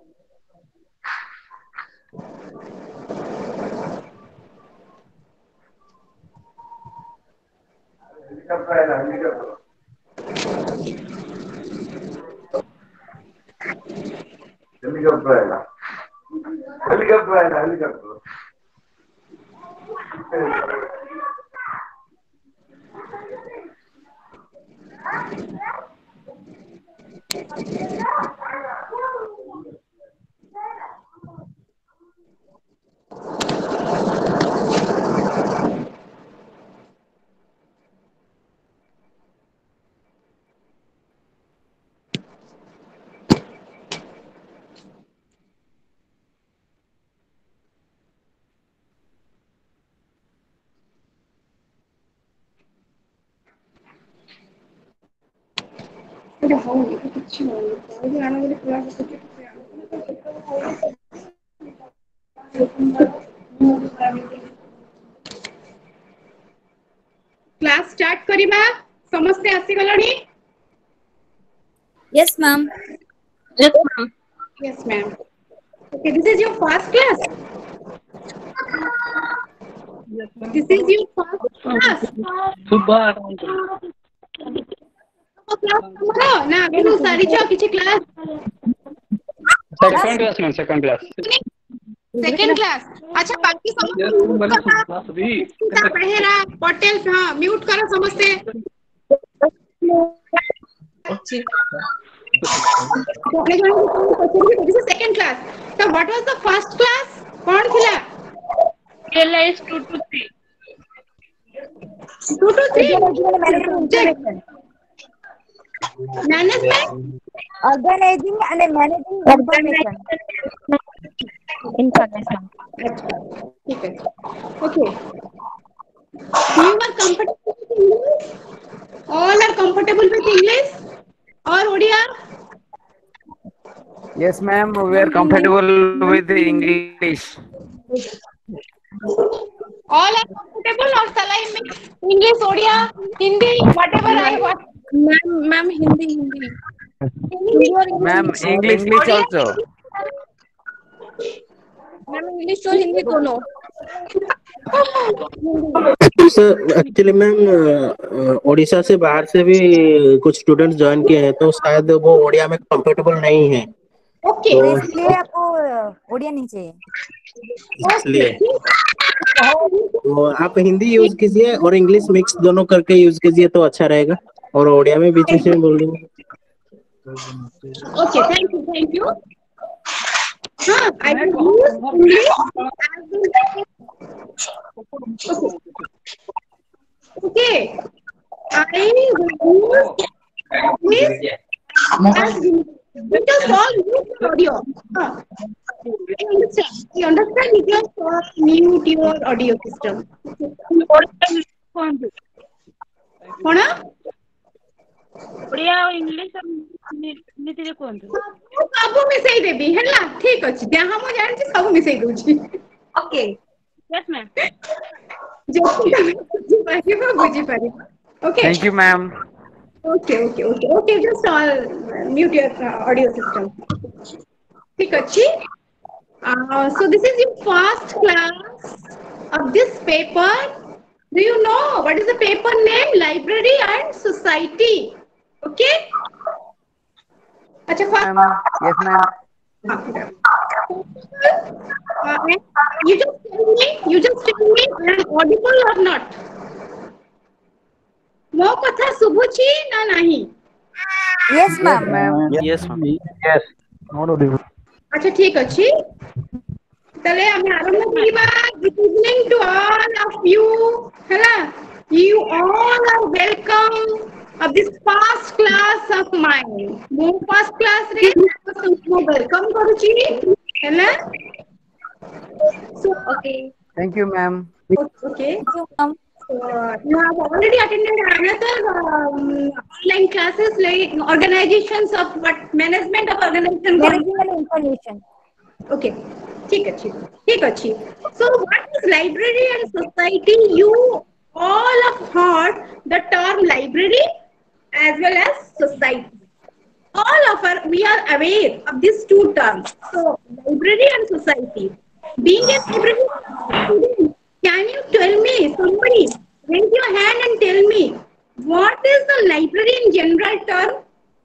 Class start करिबा समस्ते आसी गलणी Yes, ma'am. Yes, ma'am. Yes, ma'am. Okay, this is your first class. This is your first class. class ना आगु सारी छ किछि class Second class, ma'am. Second class. Second class अच्छा बाकी समस्त बेहेरा पटेल हां म्यूट करो समस्ते सेकंड क्लास तो what was the first class कौन थिला Realize 2 to 3. 2 to 3 management Organizing and managing information. ठीक है okay you are comfortable with English all are comfortable with English or odia Yes, ma'am. We are comfortable with English. all are comfortable or shall I mix English odia hindi whatever I want Ma'am, Hindi. Ma'am, English also. Ma'am, English और हिंदी दोनों. Sir actually ma'am Orissa से बाहर से भी कुछ students join किए हैं तो शायद वो ओडिया में कंफर्टेबल नहीं है ओके तो इसलिए आपको ओडिया नहीं चाहिए. इसलिए तो आप हिंदी यूज कीजिए और इंग्लिश मिक्स दोनों करके यूज कीजिए तो अच्छा रहेगा और ओडिया में बीच बीच में बोल देंगे. ओके थैंक यू हाँ I will use English okay I will use English because all mute audio I understand you just mute your audio system कौन ओडिया और इंग्लिश नीति रे कोंतु सब मिसई देबी हैला ठीक अछि जहां मु जानि छी सब मिसई दोछि ओके यस मैम जो बुझी पारी okay Thank you, ma'am. okay just all mute your audio system ठीक अछि so this is your first class of this paper do you know what is the paper name library and society okay अच्छा Ma'am. Yes, ma'am. you just tell me I am audible or not ମୋ କଥା ଶୁଭୁଛି ନା ନାହିଁ Yes, ma'am. Yes, ma'am. Yes. Not audible. अच्छा ठीक ଅଛି ତାହେଲେ ଆମେ ଆରମ୍ଭ କରିବା good evening to all of you ହେଲା you all are welcome of this first class of mine ମୁଁ first class ରେ ମୁଁ welcome କରୁଛି ହେଲା so okay Thank you, ma'am. okay Thank you, ma'am. you have already attended another online classes like organizations of what management of organization Managing and information. okay ठीक अच्छी so what is library and society you all have heard the term library as well as society all of us, we are aware of these two terms. So, library and society. Being a library student, can you tell me, somebody, raise your hand and tell me, what is the library in general term?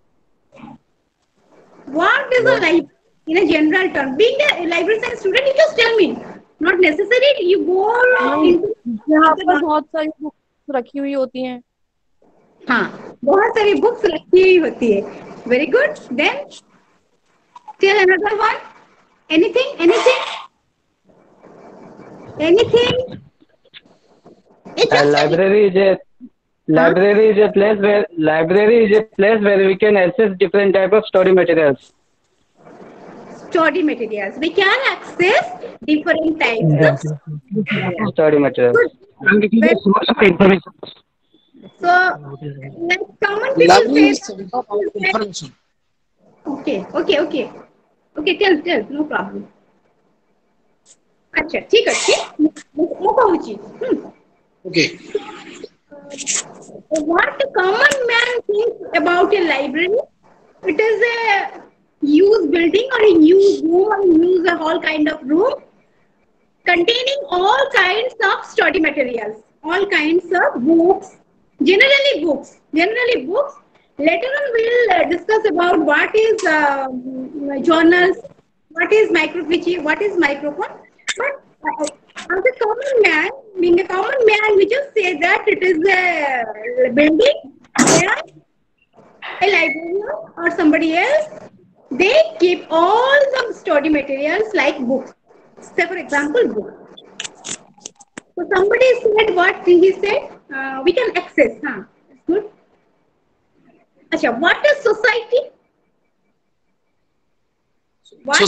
What is a library in a general term? Being a library science student, you just tell me. Not necessary you go into यहाँ पर बहुत सारी books रखी हुई होती हैं. हाँ, बहुत सारी बुक्स रखी हुई होती है. Very good. Then tell another one. Anything anything anything. Library is a place where we can access different type of study materials. Study materials. We can access different types of Study materials. information. So, like common people say. Information. Okay. Tell. No problem. अच्छा, ठीक है. मैं कहूँगी. Okay. What the common man thinks about a library? It is a used building or a used room or used hall kind of room containing all kinds of study materials, all kinds of books, generally books. Later on we'll discuss about what is journals, what is microfiche, what is microphone. But as a common man, being a common man, we just say that it is a building where a librarian or somebody else, they keep all the study materials like books. Say for example, books. So somebody said what he said, we can access. That's good. Achha, what is society? What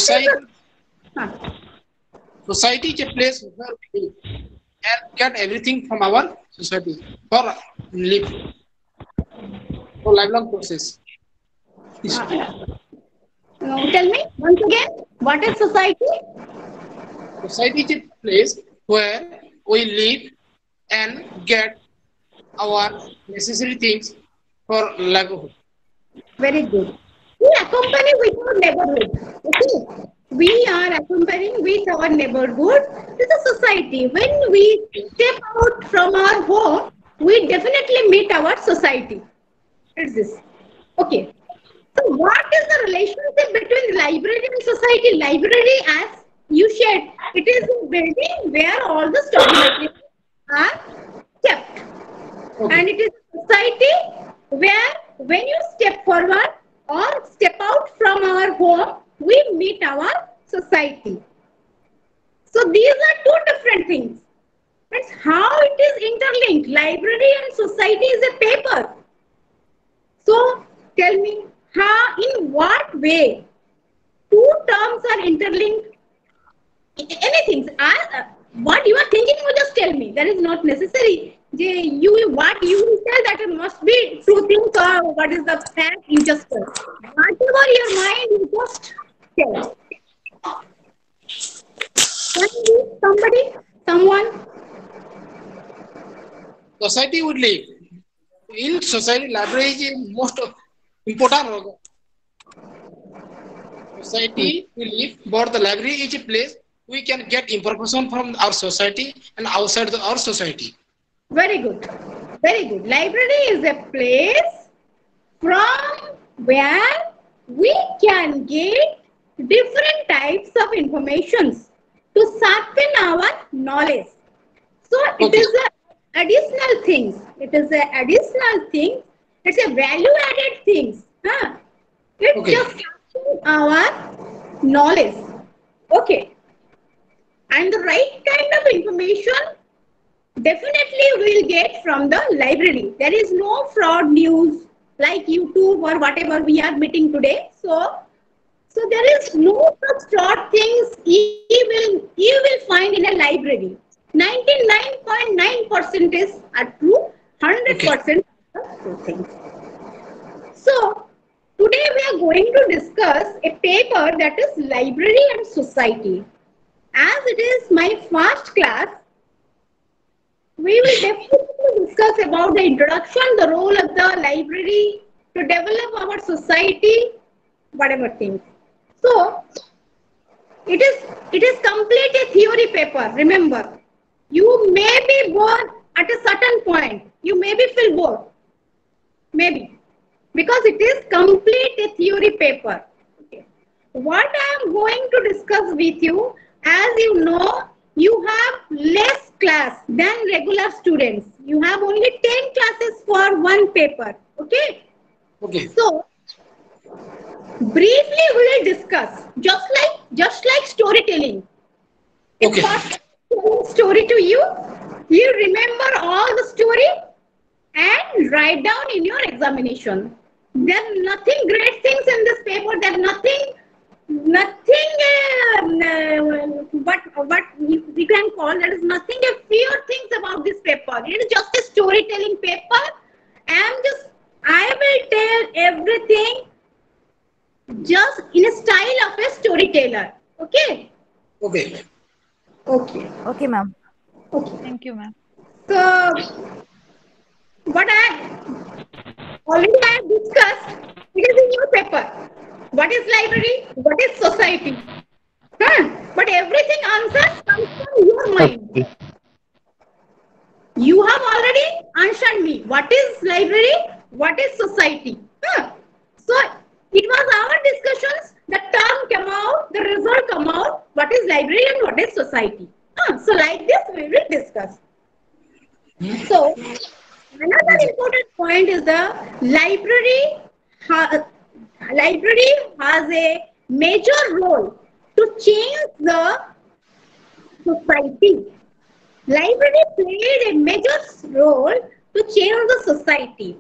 Society is a place where we live and get everything from our society for live for lifelong process. Tell me once again, what is society? Society is a place where we live and get our necessary things for livelihood. Very good. We accompany with our neighborhood. Okay. We are accompanying with our neighborhood to the society. When we step out from our home, we definitely meet our society. It's this. Okay. So what is the relationship between library and society? Library, as you said, it is a building where all the study materials are kept. Okay. And it is a society where when you step forward or step out from our home, we meet our society. So these are two different things. That's how it is interlinked. Library and society is a paper. So tell me, how, in what way two terms are interlinked? Anything. What you are thinking, you just tell me. That is not necessary. What you will tell, that it must be true things or what is the fact, you just tell. Whatever your mind, you just tell. Can be somebody, someone? Society would live. In society, library is the most important organ. Society will live, but the library is a place we can get information from our society and outside our society. Very good. Very good. Library is a place from where we can get different types of informations to sharpen our knowledge. So it is a additional thing. It is a additional thing. It's a value added thing. It just sharpens our knowledge. Okay. And the right kind of information definitely we'll get from the library. There is no fraud news like YouTube or whatever we are meeting today. So there is no such fraud things you will find in a library. 99.9% are true, 100% are true things. So today we are going to discuss a paper that is library and society. As it is my first class, we will definitely discuss about the introduction, the role of the library to develop our society, whatever things. So it is complete a theory paper. Remember, you may be bored at a certain point. You maybe feel bored, maybe, because it is complete a theory paper. Okay. What I am going to discuss with you, as you know, you have less class than regular students. You have only 10 classes for one paper. Okay. Okay. So briefly we will discuss, just like storytelling. Okay. Story to you. You remember all the story and write down in your examination. There's nothing great things in this paper. There's nothing what you can call, there is nothing a few things about this paper. It is just a storytelling paper. I will tell everything just in a style of a storyteller. Okay. Okay. Okay. Okay, ma'am. Okay. Thank you, ma'am. So what I already have discussed, it is in your paper. What is library? What is society? But everything answers comes from your mind. You have already answered me. What is library? What is society? So it was our discussions. The term came out, the result come out. What is library and what is society? So like this we will discuss. So another important point is the library has a major role to change the society. Library played a major role to change the society.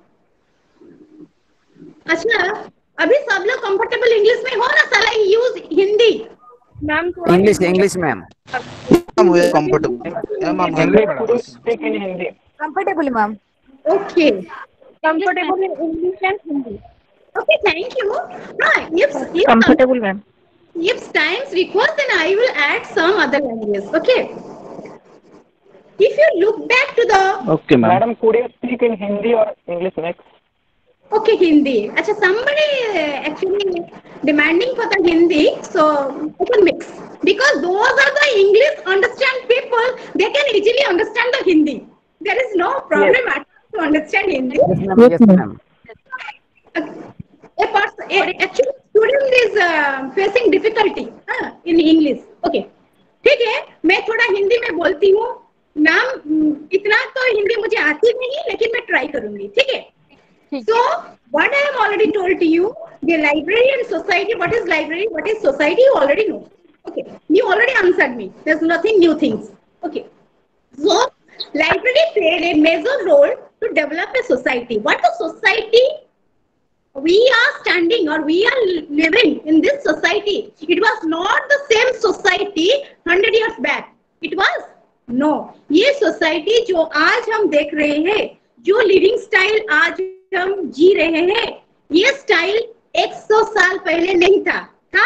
अच्छा, अभी सब लोग comfortable English में हो ना? साला use Hindi. Ma'am English ma'am मुझे comfortable Speak in Hindi. Comfortable, ma'am. Okay. Comfortable in English and Hindi. Okay, thank you. If comfortable ma'am. if times requires, then I will add some other languages. Okay. If you look back to the okay ma'am Madam, could you speak in Hindi or English mix? okay Hindi. Acha, somebody actually demanding for the Hindi, so I can mix, because those are the English understand people. They can easily understand the Hindi. There is no problem at all to understand Hindi. yes ma'am Actually student is facing difficulty in English. Okay, ठीक है, मैं थोड़ा हिंदी में बोलती हूँ. Ma'am इतना तो हिंदी मुझे आती नहीं, लेकिन मैं ट्राई करूंगी. ठीक है. So what I have already told to you, the library and society. What is library? What is society? You already know. Okay, you already answered me. There's nothing new things. Okay. So library played a major role to develop a society. What the society we are standing or we are living in this society? It was not the same society 100 years back. It was no. ये society जो आज हम देख रहे हैं, जो living style आज हम जी रहे हैं, ये स्टाइल 100 साल पहले नहीं था.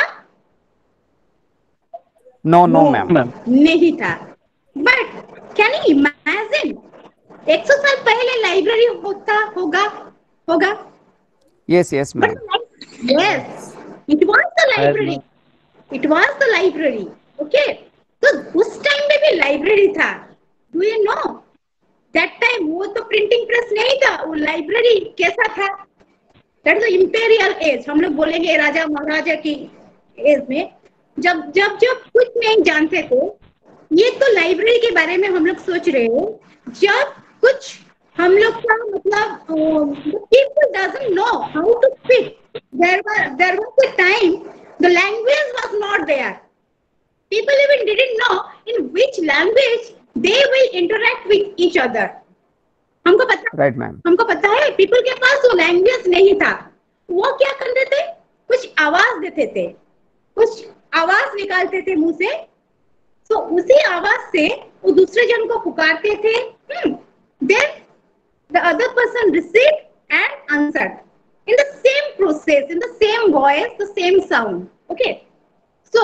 no ma'am नहीं था. But can you imagine 100 साल पहले लाइब्रेरी होगा? yes ma'am Yes, it was the library. It was the library. Okay. तो उस टाइम में भी लाइब्रेरी था. Do you know? That time वो तो प्रिंटिंग प्रेस नहीं था. वो लाइब्रेरी कैसा था? That is the imperial age. हम लोग बोलेंगे राजा महाराजा की एज में, जब कुछ नहीं जानते थे. ये तो लाइब्रेरी के बारे में हम लोग सोच रहे हो. जब कुछ हम लोग का मतलब people doesn't know how to speak. There was a time the language was not there. People even didn't know in which language they will interact with each other. हमको पता right ma'am हमको पता है people के पास वो language नहीं था. वो क्या करते थे? कुछ आवाज देते थे, कुछ आवाज निकालते थे मुंह से. तो उसी आवाज से वो दूसरे जन को पुकारते थे. Then the other person received and answered in the same process, in the same voice, the same sound. Okay. So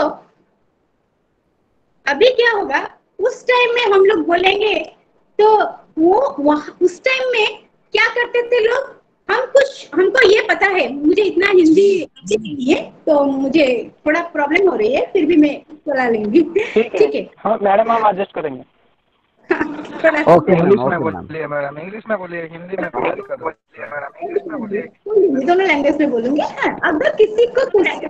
अभी क्या होगा? उस टाइम में हम लोग बोलेंगे तो वो उस टाइम में क्या करते थे लोग? हमको ये पता है, मुझे इतना हिंदी अच्छी नहीं है तो मुझे थोड़ा प्रॉब्लम हो रही है, फिर भी मैं चला लेंगी। ठीक है। हाँ मैडम, हम एडजस्ट करेंगे। ओके इंग्लिश मैम, में ओके मैम। बोलिए मैडम, इंग्लिश में बोलिए, हिंदी में बोलिए, इंग्लिश में बोलिए। दोनों लैंग्वेज में बोलूंगी। अगर किसी को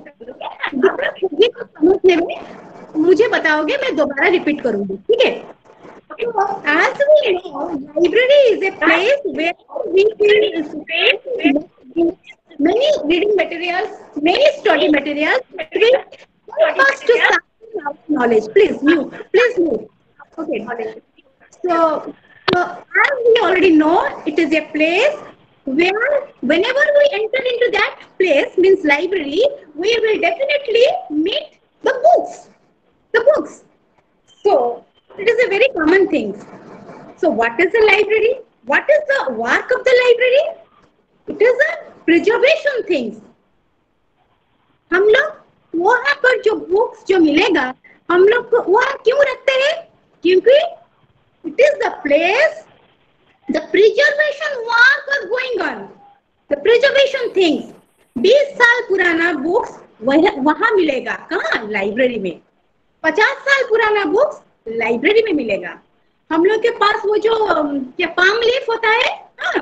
समझने में मुझे बताओगे, मैं दोबारा रिपीट करूंगी। ठीक है। As we know, library is a place where we can many reading materials, many study materials, which help us to sharpen our knowledge. Please mute. Okay. So as we already know, it is a place where whenever we enter into that place, means library, we will definitely meet the books. So it is a very common thing. So what is a library? What is the work of the library? It is a preservation things. हम लोग वहाँ पर जो books जो मिलेगा, हम लोग को वहाँ क्यों रखते हैं? क्योंकि it is the place, the preservation work are going on. The preservation things. 20 साल पुराना बुक्स वहाँ मिलेगा। कहाँ? लाइब्रेरी में। 50 साल पुराना बुक्स लाइब्रेरी में मिलेगा। हम लोग के पास वो जो क्या पाम लीफ होता है, हाँ,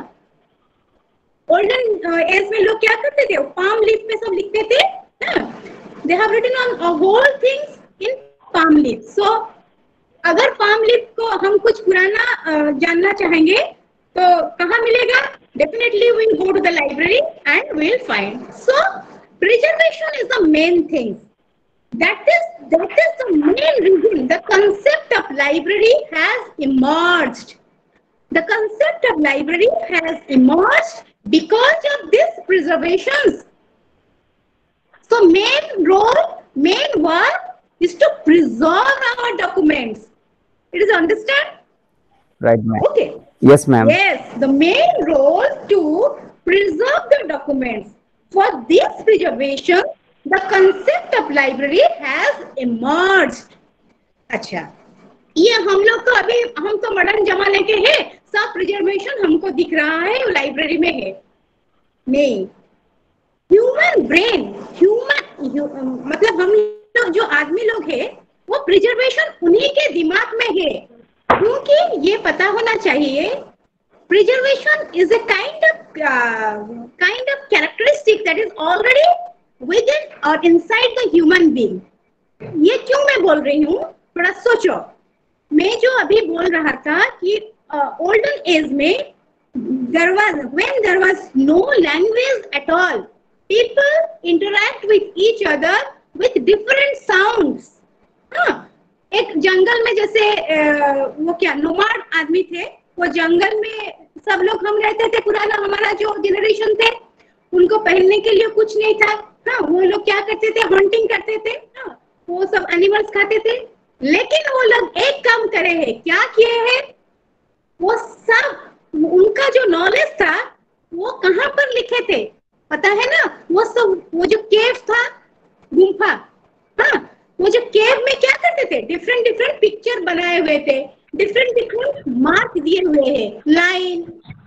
ओल्डन एज में लोग क्या करते थे? पाम लीफ में सब लिखते थे। They have written on whole things in palm leaf. So अगर पाम लीफ को हम कुछ पुराना जानना चाहेंगे तो कहाँ मिलेगा? Definitely we will go to the library and we will find. So preservation is the main thing. That is the main reason the concept of library has emerged. The concept of library has emerged because of this preservations. So main work is to preserve our documents. It is understand? Right, ma'am. Okay. Yes, ma'am. Yes, the main role to preserve the documents. For this preservation, the concept of library has emerged. अच्छा, ये हम लोग तो अभी हम तो modern जमाने के हैं, सब प्रिजर्वेशन हमको दिख रहा है वो लाइब्रेरी में है। नहीं, ह्यूमन ब्रेन, मतलब हम लोग जो आदमी लोग हैं, वो प्रिजर्वेशन उन्हीं के दिमाग में है। क्योंकि ये पता होना चाहिए, preservation is a kind of characteristic that is already within or inside the human being. ये क्यों मैं बोल रही हूँ? थोड़ा सोचो। मैं जो अभी बोल रहा था कि olden age में when there was no language at all, people interact with each other with different sounds. हाँ, एक जंगल में जैसे वो क्या नोमाड आदमी थे, वो जंगल में सब लोग हम रहते थे। पुराना हमारा जो जनरेशन थे, उनको पहनने के लिए कुछ नहीं था। हाँ, वो लोग क्या करते थे? हंटिंग करते थे। हाँ, वो सब एनिमल्स खाते थे। लेकिन वो लोग एक काम करे हैं, क्या किए हैं? वो सब उनका जो नॉलेज था वो कहाँ पर लिखे थे पता है ना? वो सब वो जो केव था, गुम्फा, हाँ, वो जो केव में क्या करते थे? डिफरेंट पिक्चर बनाए हुए थे, डिफरेंट मार्क दिए हुए हैं, लाइन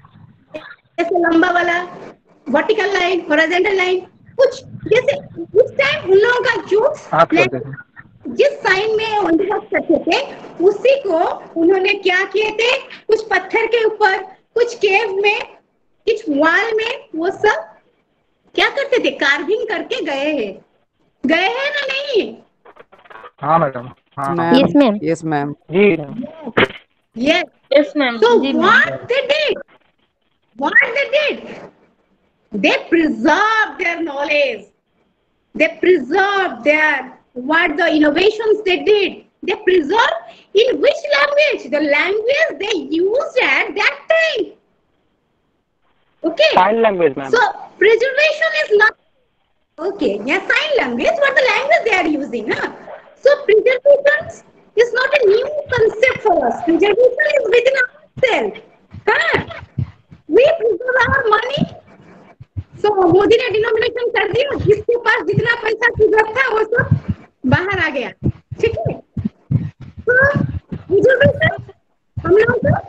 ऐसे लंबा वाला, वर्टिकल लाइन, हॉरिजॉन्टल लाइन, कुछ जैसे उस टाइम उन लोगों का जो जिस साइन में उनको करते थे उसी को उन्होंने क्या किए थे? कुछ पत्थर के ऊपर, कुछ केव में, कुछ वॉल में, वो सब क्या करते थे? कार्विंग करके गए हैं ना? नहीं? हाँ मैडम। हाँ Yes, ma'am. Yes, ma'am. Ji. Yes, ma'am. So ji, what they did, they preserved their knowledge. They preserved what the innovations they did. They preserved in which language? The language they used at that time. Okay. Sign language, ma'am. So preservation is not okay. Yeah, sign language. What the language they are using? Huh? So preservation is not a new concept for us. Preservation is within ourselves. Huh? We preserve our money. So Modi ने denomination कर दिया, जिसके पास जितना पैसा reserve था वो सब बाहर आ गया। ठीक है? तो हम लोग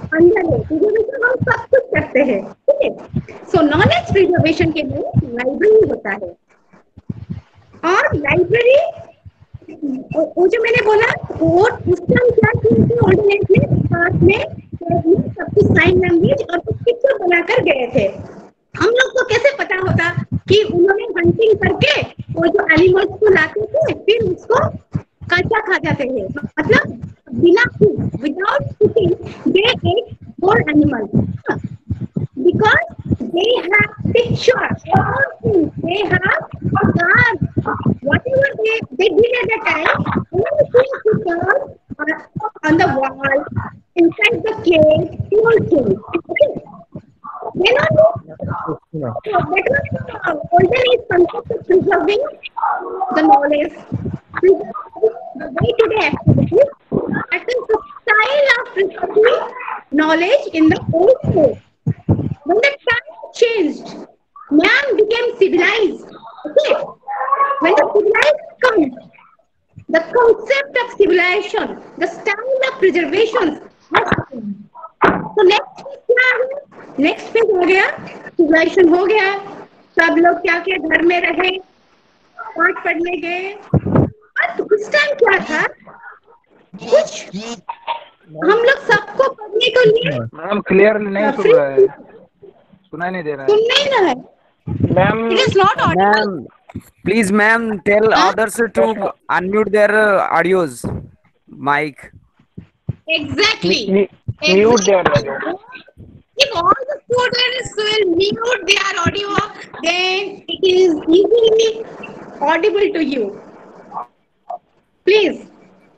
अंदर है, प्रिजर्वेशन हम सब कुछ करते हैं, ठीक है। सो नॉलेज प्रिजर्वेशन के लिए लाइब्रेरी होता है, और लाइब्रेरी वो जो मैंने बोला वो उस टाइम क्या किए थे ओल्ड एज में, साथ में सब कुछ साइन लैंग्वेज और कुछ पिक्चर बनाकर गए थे। हम लोग को कैसे पता होता कि उन्होंने हंटिंग करके वो जो एनिमल्स को लाते थे फिर उसको कच्चा खा जाते थे, मतलब बिना without cooking they eat whole animal, because they have pictures, they have cards, whatever they did at the time, everything pictures on the wall, inside the cave, everything. Okay. Then so that was olden age concept of preserving the knowledge, preserving the day-to-day activities. That is the style of preserving knowledge in the old age. When the time changed, man became civilized. Okay, when the civilized comes, the concept of civilization, the style of preservation has changed. So next phase क्या है? Next phase हो गया, civilization हो गया, सब लोग क्या क्या घर में रहे, पाठ पढ़ने गए। और उस टाइम क्या था? कुछ हम लोग सबको पढ़ने को लिए मैम क्लियरली नहीं सुन रहा है, सुनाई नहीं दे रहा है। सुनना ही ना है ma'am It is not audible. Ma'am, please, ma'am, tell others to unmute their audios, mic. Exactly. Mute their audio. If all the students will mute their audio, then it is easily audible to you. Please.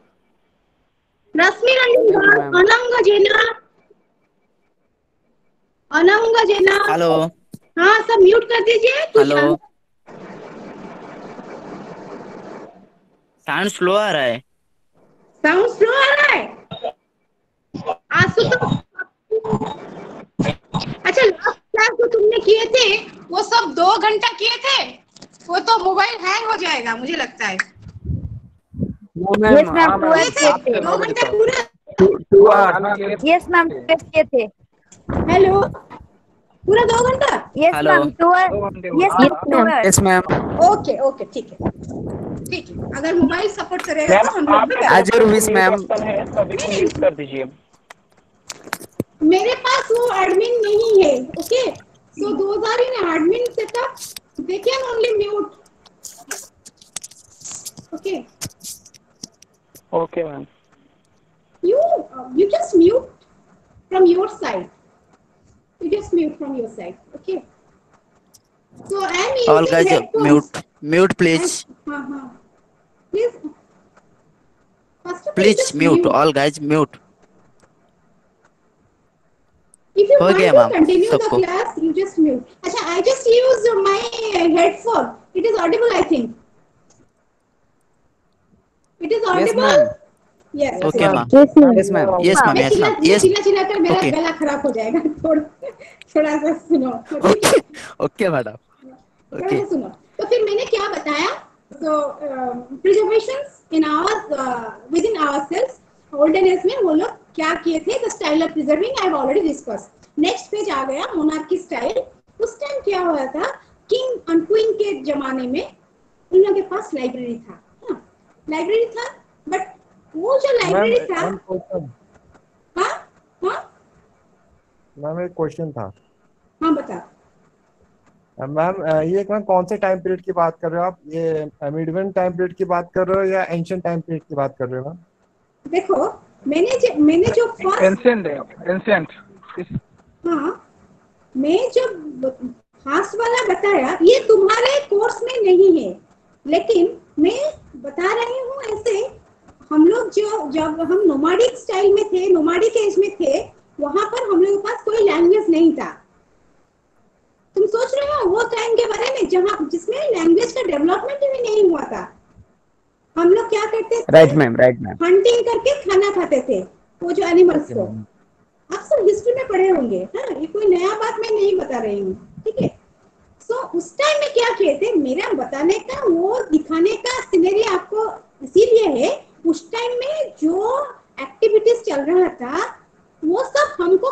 Rasmi Ranjan, Ananga Jena. Ananga Jena, hello, हाँ सब mute कर दीजिए। Hello, sound slow आ रहा है। Sound slow आ रहा है। आसुतोष, अच्छा last class जो तुमने किए थे वो सब 2 घंटा किए थे, वो तो मोबाइल हैंग हो जाएगा मुझे लगता है। यस मैम, 2 घंटा पूरा। यस मैम, किए थे। हेलो, पूरा 2 घंटा? Yes ma'am, Yes, ma'am. Okay okay ठीक है, ठीक है। अगर मोबाइल सपोर्ट करेगा तो हम लोग भी As your wish, ma'am. कर दीजिए। मेरे पास वो एडमिन नहीं है, okay. So those are in admin setup, they can only mute, okay. Okay ma'am. You just mute from your side. You just mute from your side, okay? So I'm using All guys, headphones. mute, please. Please. First of all, Please just mute. All guys, mute. If you हो want गया to ma'am continue the सबको। class, you just mute. अच्छा, I just use my headphone. It is audible, I think. It is Yes, audible. ma'am. Yes. Okay ma'am. Yes, ma'am. Yes ma'am, मैं yes ma'am, yes. चिल्ला कर मेरा Okay. गला खराब हो जाएगा। थोड़ा सा सुनो, ठीक है? ओके मैडम, थोड़ा ओके। सा सुनो। तो फिर मैंने क्या बताया? So preservations in our within ourselves, olden days में वो लोग क्या किए थे? The style of preserving I have already discussed. Next page आ गया monarchy style. उस टाइम क्या हुआ था? King and queen के जमाने में उन लोगों के पास लाइब्रेरी था, लाइब्रेरी था, बट वो जो लाइब्रेरी था, हाँ हाँ मैम एक क्वेश्चन था। हाँ बता। मैम ये मैम कौन से टाइम पीरियड की बात कर रहे हो आप? ये मिडवेन टाइम पीरियड की बात कर रहे हो या एंशिएंट टाइम पीरियड की बात कर रहे हो मैम? देखो मैंने जो फर्स्ट एंशिएंट हाँ मैं जो फास्ट वाला बताया ये तुम्हारे कोर्स में नहीं है, लेकिन मैं बता रही हूँ ऐसे। हम लोग जब हम नोमाडिक स्टाइल में थे, नोमाडिक एज में थे, वहां पर हम लोग के पास कोई लैंग्वेज नहीं था। तुम सोच रहे हो वो टाइम के बारे में जिसमें लैंग्वेज का डेवलपमेंट भी नहीं हुआ था। हम लोग क्या करते थे? Right, ma'am. Right, ma'am. Hunting करके खाना खाते थे वो जो एनिमल्स को। आप सब हिस्ट्री में पढ़े होंगे, हाँ, ये कोई नया बात मैं नहीं बता रही हूँ, ठीक है। सो उस टाइम में क्या किए थे, मेरा बताने का वो दिखाने का सिनेरी आपको इसीलिए है। उस टाइम में जो एक्टिविटीज चल रहा था वो सब हमको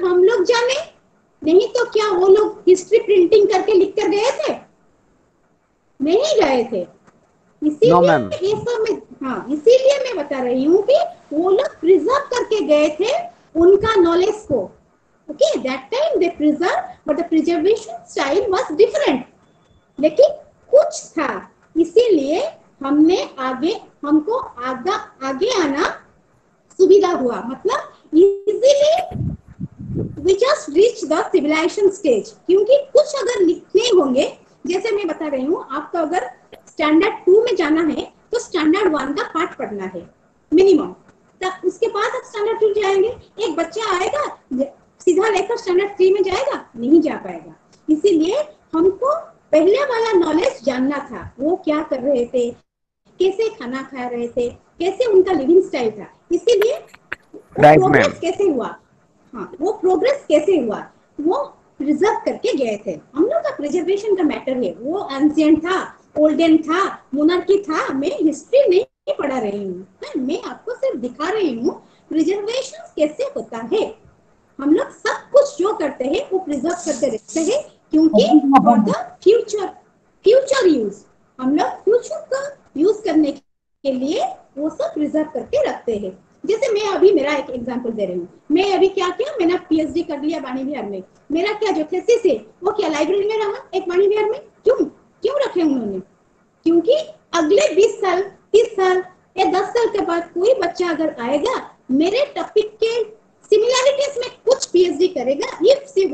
हम लोग जाने, नहीं तो क्या वो लोग हिस्ट्री प्रिंटिंग करके लिख कर गए थे? नहीं गए थे। इसीलिए No, ma'am. ये सब मैं, हाँ, इसीलिए मैं बता रही हूँ कि वो लोग प्रिजर्व करके गए थे उनका नॉलेज को। Okay, that time they preserve, but the preservation style was different, लेकिन कुछ था, इसीलिए हमको आगे आना सुविधा हुआ। मतलब easily we just reach the civilization stage, क्योंकि कुछ अगर लिखने होंगे, जैसे मैं बता रही हूँ आपको, अगर स्टैंडर्ड 2 में जाना है तो स्टैंडर्ड 1 का पार्ट पढ़ना है मिनिमम, तब उसके बाद आप स्टैंडर्ड 2 जाएंगे। एक बच्चा आएगा सीधा लेकर स्टैंडर्ड 3 में जाएगा, नहीं जा पाएगा। इसीलिए हमको पहले वाला नॉलेज जानना था, वो क्या कर रहे थे, कैसे खाना खा रहे थे, कैसे उनका लिविंग स्टाइल था। इसीलिए प्रोग्रेस कैसे हुआ, हाँ, वो प्रोग्रेस कैसे हुआ, वो प्रिजर्व करके गए थे। हम लोग का प्रिजर्वेशन का मैटर है, वो एंशिएंट था, ओल्डन था, मोनार्की था। मैं हिस्ट्री नहीं पढ़ा रही हूँ, मैं आपको सिर्फ दिखा रही हूँ प्रिजर्वेशन कैसे होता है। हम लोग सब कुछ जो करते हैं वो प्रिजर्व करते रहते हैं, क्योंकि फॉर द फ्यूचर यूज, हम लोग फ्यूचर का यूज करने के लिए वो सब प्रिजर्व करके रखते हैं। जैसे मैं अभी मेरा एक एग्जांपल दे रही हूँ, मैं अभी क्या किया, मैंने पीएचडी कर लिया वाणी विहार में। मेरा क्या जो थीसिस है वो क्या लाइब्रेरी में रहा, एक वाणी विहार में। क्यों रखे उन्होंने? क्योंकि अगले 20 साल 30 साल या 10 साल के बाद कोई बच्चा अगर आएगा मेरे टॉपिक के सिमिलैरिटीज में कुछ पीएचडी करेगा, if she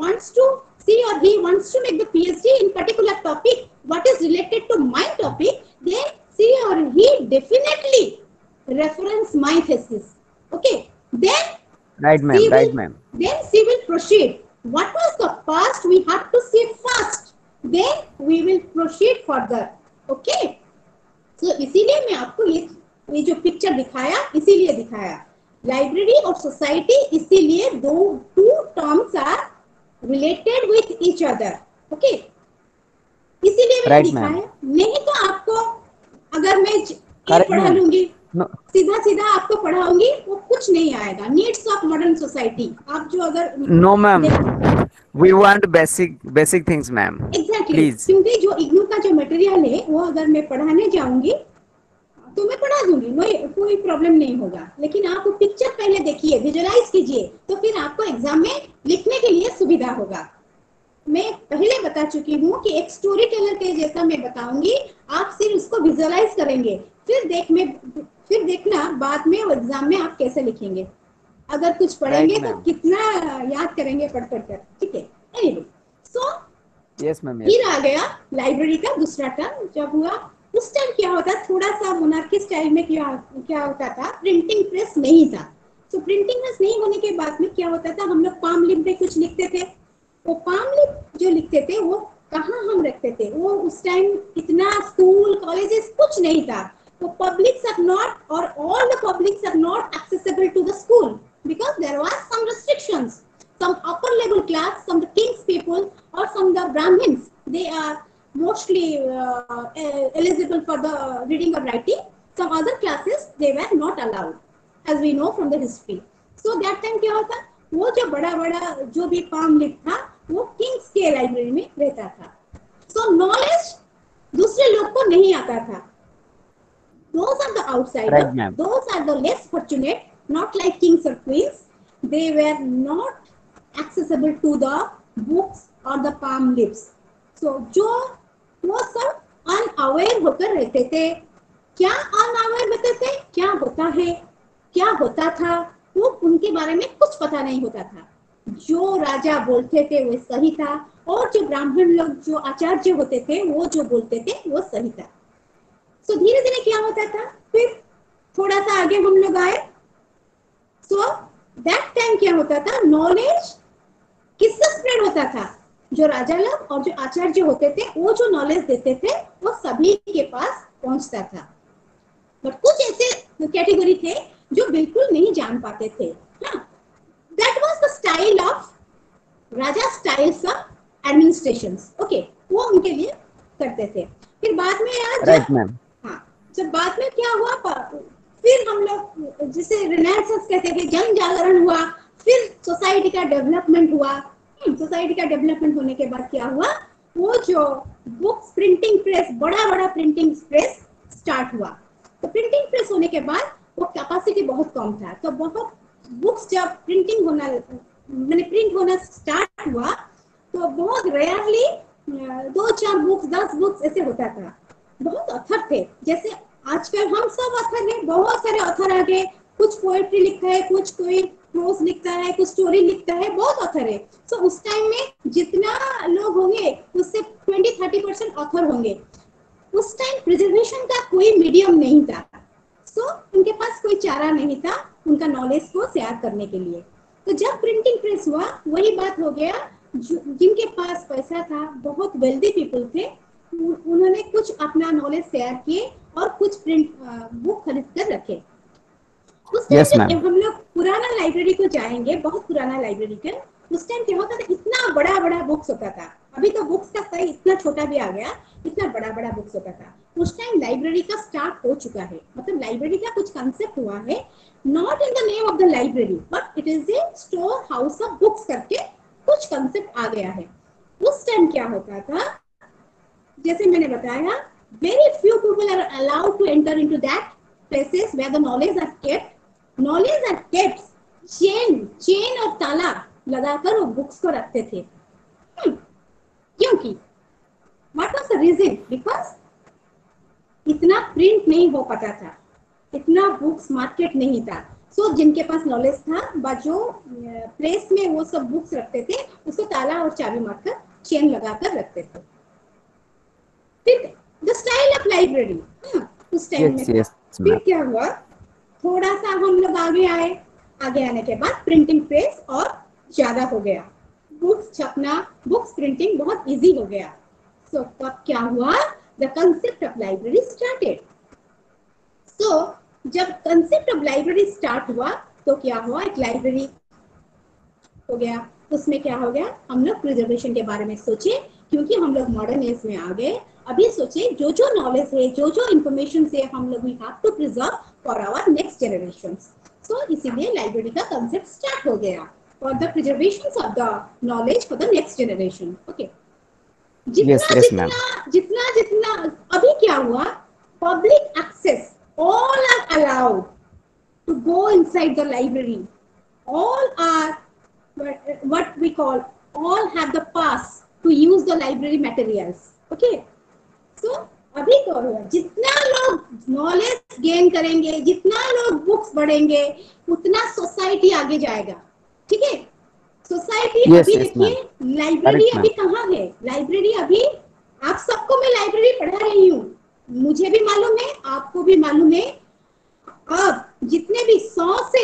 or he wants to make the PhD in particular topic what is related to my topic, then she or he definitely reference my thesis. Okay, then Right, ma'am. Right, ma'am. Then she will proceed. What was the past we have to see first, then we will proceed further. Okay, so इसीलिए मैं आपको ये जो picture दिखाया, इसीलिए दिखाया library और society, इसीलिए two terms are related with each other. Okay, इसीलिए मैंने दिखाया। नहीं तो आपको अगर मैं पढ़ा लूंगी, सीधा आपको पढ़ाऊंगी, वो कुछ नहीं आएगा। नीड्स ऑफ मॉडर्न सोसाइटी, आप जो अगर no ma'am, we want basic things ma'am. Exactly, क्योंकि जो इग्नू का जो मटेरियल है वो अगर मैं पढ़ाने जाऊंगी तो मैं पढ़ा दूंगी, कोई प्रॉब्लम नहीं होगा। लेकिन आप वो पिक्चर पहले देखिए, विजुअलाइज कीजिए, तो फिर आपको एग्जाम में लिखने के लिए सुविधा होगा। मैं पहले बता चुकी हूँ कि एक स्टोरी टेलर के जैसा मैं बताऊंगी, आप सिर्फ उसको विजुअलाइज करेंगे, फिर देखना बाद में एग्जाम में आप कैसे लिखेंगे। अगर कुछ पढ़ेंगे तो कितना याद करेंगे पढ़ कर। ठीक है, एनीवे, सो यस मैम। फिर आ गया लाइब्रेरी का दूसरा टर्म जब हुआ। उस टाइम क्या होता, थोड़ा सा मोनार्की स्टाइल में क्या होता था, प्रिंटिंग प्रेस नहीं था। तो प्रिंटिंग प्रेस नहीं होने के बाद में क्या होता था, हम लोग पाम लिप पे कुछ लिखते थे। वो पाम लिप जो लिखते थे वो कहाँ हम रखते थे, वो उस टाइम इतना स्कूल कॉलेजेस कुछ नहीं था। तो पब्लिक्स आर नॉट, और all the publics are not accessible to the school because there was some restrictions. Some upper level class, some the king's people or some the Brahmins, they are mostly eligible for the reading or writing. Some other classes they were not allowed, as we know from the history. So that time क्या होता, वो जो बड़ा जो भी palm leaf था वो Kings के लाइब्रेरी में रहता था। So knowledge दूसरे लोग को नहीं आता था। Those are the outsiders. Right, those are the less fortunate, not like kings or queens. They were not accessible to the books or the palm leaves. So वो सब अनअवेयर होकर रहते थे। क्या अनअवेयर होते थे, क्या होता है, क्या होता था, वो उनके बारे में कुछ पता नहीं होता था। जो राजा बोलते थे वो सही था, और जो ब्राह्मण लोग जो आचार्य होते थे वो जो बोलते थे वो सही था। सो धीरे धीरे क्या होता था, फिर थोड़ा सा आगे हम लोग आए। सो दैट टाइम क्या होता था, नॉलेज किससे स्प्रेड होता था, जो राजा लोग और जो आचार्य होते थे वो जो नॉलेज देते थे वो सभी के पास पहुंचता था। बट कुछ ऐसे कैटेगरी थे जो बिल्कुल नहीं जान पाते थे। That was the style of raja, styles of administrations. Okay, वो उनके लिए करते थे। फिर बाद में जब बाद में क्या हुआ, फिर हम लोग जिसे रिनेसांस कहते थे, जन जागरण हुआ, फिर सोसाइटी का डेवलपमेंट हुआ। सोसाइटी का डेवलपमेंट होने के बाद क्या हुआ, वो जो बुक्स प्रिंटिंग प्रेस, बड़ा बड़ा प्रिंटिंग प्रेस स्टार्ट हुआ। तो प्रिंटिंग प्रेस होने के बाद वो कैपेसिटी बहुत कम था, तो बहुत बुक्स जब प्रिंटिंग होना मैंने प्रिंट होना स्टार्ट हुआ तो बहुत रेयरली 2-4 बुक्स 10 बुक्स ऐसे होता था। बहुत ऑथर थे, जैसे आजकल हम सब ऑथर हैं, बहुत सारे ऑथर आ गए, कुछ पोएट्री लिखता है, कुछ कोई प्रोज लिखता है, कुछ स्टोरी लिखता है, बहुत ऑथर है। सो उस टाइम में जितना लोग होंगे उससे 20-30% ऑथर होंगे। उस टाइम प्रिजर्वेशन का कोई मीडियम नहीं था, सो उनके पास कोई चारा नहीं था उनका नॉलेज को शेयर करने के लिए। तो जब प्रिंटिंग प्रेस हुआ वही बात हो गया, जिनके पास पैसा था, बहुत वेल्दी पीपल थे, उन्होंने कुछ अपना नॉलेज शेयर किए और कुछ प्रिंट बुक खरीद कर रखे। उस टाइम जब हम लोग पुराना लाइब्रेरी को जाएंगे, बहुत पुराना लाइब्रेरी का, उस टाइम क्या होता था, इतना बड़ा बड़ा बुक्स होता था। अभी तो बुक्स का साइज इतना छोटा भी आ गया, इतना बड़ा बड़ा बुक्स होता था। उस टाइम लाइब्रेरी का स्टार्ट हो चुका है, मतलब लाइब्रेरी का कुछ कंसेप्ट हुआ है, not in the name of the library but it is a store house of books करके कुछ कंसेप्ट आ गया है। उस टाइम क्या होता था, जैसे मैंने बताया, very few people are allowed to enter into that places where the knowledge are kept. Knowledge are kept chain और ताला लगाकर वो बुक्स को रखते थे। क्योंकि what was the reason? Because इतना प्रिंट नहीं हो पाता था, इतना बुक्स मार्केट नहीं था। सो जिनके पास नॉलेज था, जो प्रेस में वो सब बुक्स रखते थे, उसको ताला और चाबी मारकर चेन लगाकर रखते थे। फिर द स्टाइल ऑफ लाइब्रेरी उस टाइम में फिर क्या हुआ, थोड़ा सा हम लोग आगे आए, आगे आने के बाद प्रिंटिंग प्रेस और ज्यादा हो गया, बुक्स छपना, बुक्स प्रिंटिंग बहुत इजी हो गया। सो तब क्या हुआ, the concept of library started. So जब कंसेप्ट ऑफ लाइब्रेरी स्टार्ट हुआ तो क्या हुआ, एक लाइब्रेरी हो गया। उसमें क्या हो गया, हम लोग प्रिजर्वेशन के बारे में सोचे, क्योंकि हम लोग मॉडर्न एज में आ गए। अभी सोचे जो जो नॉलेज है, जो जो इंफॉर्मेशन से हम लोग we have to preserve for our next generations. So इसीलिए लाइब्रेरी का कंसेप्ट स्टार्ट हो गया for the preservation of the knowledge for the next generation. Okay, जितना अभी क्या हुआ, public access, all are allowed to go inside the library, all are what we call, all have the pass to use the library materials. Okay, so अभी तो जितना लोग knowledge gain करेंगे, जितना लोग बुक्स पढ़ेंगे, उतना सोसाइटी आगे जाएगा। ठीक है, सोसाइटी अभी देखिए, लाइब्रेरी अभी कहाँ है, लाइब्रेरी अभी आप सबको मैं लाइब्रेरी पढ़ा रही हूँ, मुझे भी मालूम है, आपको भी मालूम है। अब जितने भी 100 से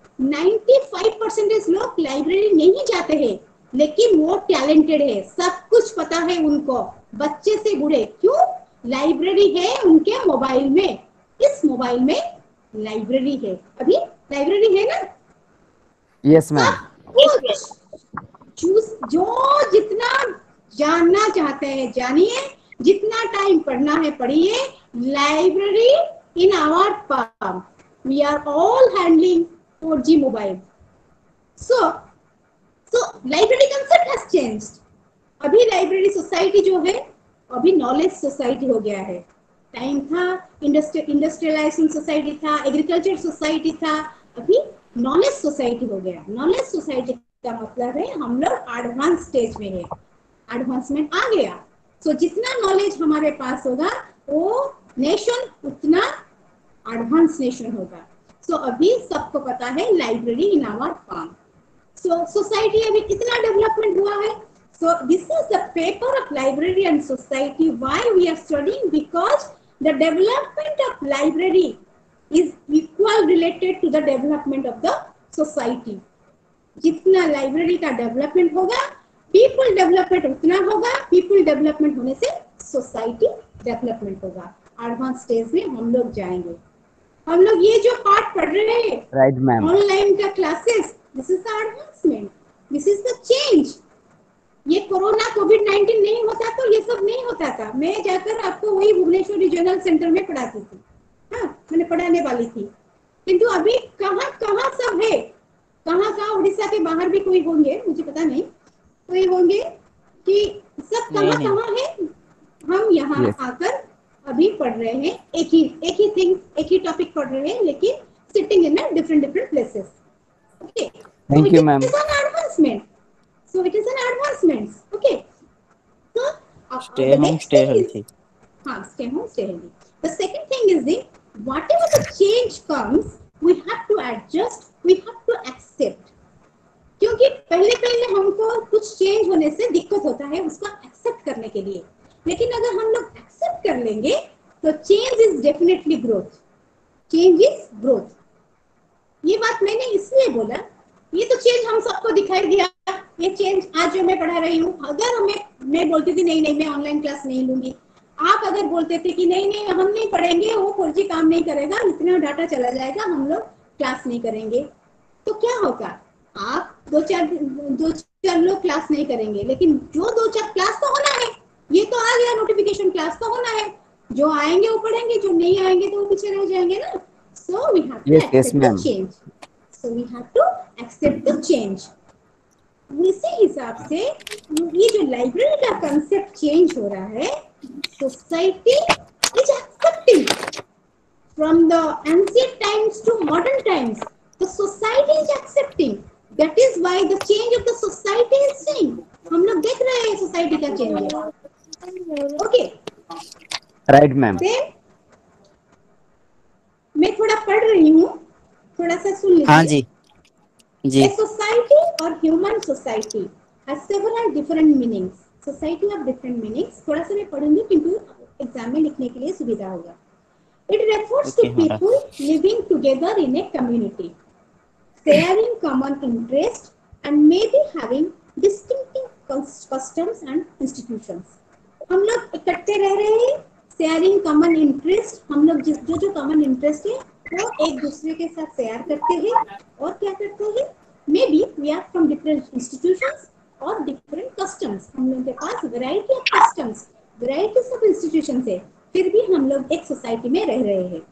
95% लोग लाइब्रेरी नहीं जाते हैं, लेकिन वो टैलेंटेड है, सब कुछ पता है उनको, बच्चे से बूढ़े। क्यों? लाइब्रेरी है उनके मोबाइल में, इस मोबाइल में लाइब्रेरी है। अभी लाइब्रेरी है ना? Yes ma'am. जो जितना जानना चाहते हैं जानिए, जितना टाइम पढ़ना है पढ़िए। Library in our palm, we are all handling 4G mobile. So library concept has changed. अभी लाइब्रेरी सोसाइटी जो है, अभी नॉलेज सोसाइटी हो गया है। टाइम था इंडस्ट्रियलाइजेशन सोसाइटी था, एग्रीकल्चर सोसाइटी था, अभी नॉलेज सोसाइटी हो गया। नॉलेज सोसाइटी का मतलब है हम लोग एडवांस स्टेज में है, एडवांसमेंट आ गया। सो जितना नॉलेज हमारे पास होगा, वो नेशन उतना एडवांस नेशन होगा। सो अभी सबको पता है library in our palm. So society अभी कितना डेवलपमेंट हुआ है। So this is the paper of library and society, why we are studying, because the development of library is equal related to the development of the society. जितना library का development होगा, people development उतना होगा, people development होने से society development होगा। Advance stage में हम लोग जाएंगे। हम लोग ये जो पार्ट पढ़ रहे हैं, राइट मैम, ऑनलाइन का classes, this is the advancement, this is the change. ये कोरोना कोविड-19 नहीं होता तो ये सब नहीं होता था। मैं जाकर आपको वही भुवनेश्वर रीजनल सेंटर में पढ़ाती थी, हाँ मैंने पढ़ाने वाली थी। किंतु अभी कहाँ कहाँ सब है, कहाँ कहाँ उड़ीसा के बाहर भी कोई होंगे, मुझे पता नहीं, कोई होंगे कि सब कहाँ कहाँ है, हम यहाँ Yes. आकर अभी पढ़ रहे हैं, एक ही थिंग, एक ही टॉपिक पढ़ रहे हैं, लेकिन sitting in different places. Okay, Thank you, ma'am. It is an advancement. So it is an advancement. Okay. So Stay the home, next stay thing is, healthy. stay home, stay healthy. The second thing is the whatever the change comes, we have to adjust, we have to accept. क्योंकि पहले हमको कुछ change होने से दिक्कत होता है उसको एक्सेप्ट करने के लिए, लेकिन अगर हम लोग एक्सेप्ट कर लेंगे तो change is definitely growth. Change is growth. ये बात मैंने इसलिए बोला, ये तो चेंज हम सबको दिखाई दिया. ये चेंज आज जो मैं पढ़ा रही हूँ, अगर मैं बोलती थी नहीं मैं ऑनलाइन क्लास नहीं लूंगी, आप अगर बोलते थे कि नहीं हम नहीं पढ़ेंगे, वो 4G काम नहीं करेगा, इतना डाटा चला जाएगा, हम लोग क्लास नहीं करेंगे, तो क्या होगा? आप दो चार लोग क्लास नहीं करेंगे, लेकिन जो 2-4 क्लास तो होना है. ये तो आ गया नोटिफिकेशन, क्लास तो होना है. जो आएंगे वो पढ़ेंगे, जो नहीं आएंगे तो वो पीछे रह जाएंगे ना. So we have to accept the change. So we have to accept the change. इसी हिसाब से ये जो लाइब्रेरी का कंसेप्ट चेंज हो रहा है, society is accepting from the ancient times to modern times. The society is accepting. That is why the change of the society is seeing. हम लोग देख रहे हैं सोसाइटी का चेंज. Okay, right ma'am. मैं थोड़ा पढ़ रही हूँ, थोड़ा सा सुन लीजिए. हाँ जी जी. A society or human society has several different meanings. Society of different meanings. थोड़ा सा मैं पढ़ूंगी क्योंकि एग्जाम में लिखने के लिए सुविधा होगा. It refers to people living together in a community, sharing common interest and maybe having distinctive customs and institutions. हम लोग इकट्ठे रह रहे हैं, शेयरिंग कॉमन इंटरेस्ट. हम लोग जो कॉमन इंटरेस्ट है वो एक दूसरे के साथ शेयर करते हैं. और क्या करते हैं? Maybe we are from different institutions और डिफरेंट कस्टम्स. हम लोग के पास variety of customs, variety of institutions है, फिर भी हम लोग एक सोसाइटी में रह रहे हैं.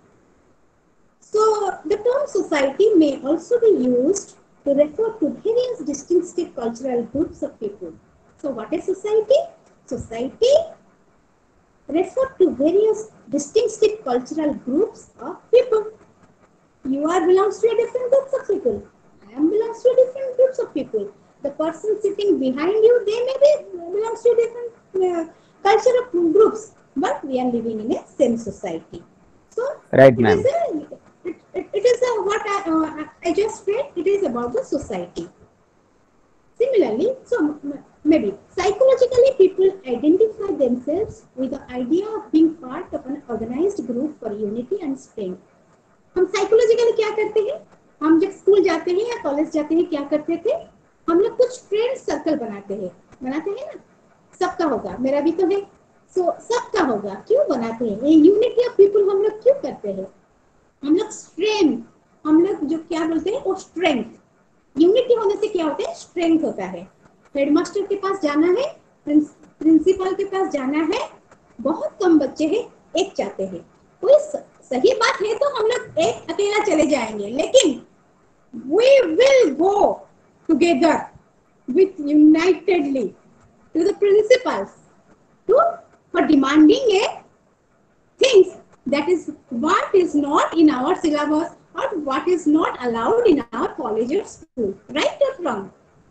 So the term society may also be used to refer to various distinctive cultural groups of people. So what is society? Society refer to various distinctive cultural groups of people. You are belongs to a different groups of people. I am belongs to a different groups of people. The person sitting behind you, they may be belongs to different culture of groups, but we are living in a same society. So right, ma'am. It is what I just read. It is about the society. Similarly, so maybe psychologically people identify themselves with the idea of being part of an organized group for unity and strength. हम psychologically क्या करते हैं? हम जब school जाते हैं या college जाते हैं क्या करते थे? हम लोग कुछ फ्रेंड सर्कल बनाते हैं ना. सबका होगा, मेरा भी तो है. सो सबका होगा. क्यों बनाते हैं? ये यूनिटी ऑफ पीपल हम लोग क्यों करते हैं? हम लोग स्ट्रेंथ, हम लोग जो क्या बोलते हैं वो स्ट्रेंथ. यूनिटी होने से क्या होता है? स्ट्रेंथ होता है. हेडमास्टर के पास जाना है, प्रिंसिपल के पास जाना है, बहुत कम बच्चे हैं, एक जाते हैं. कोई सही बात है तो हम लोग एक अकेला चले जाएंगे, लेकिन we will go together with unitedly to the principals for demanding a things that is what is not in our syllabus or what is not allowed in our college or school. Right or wrong?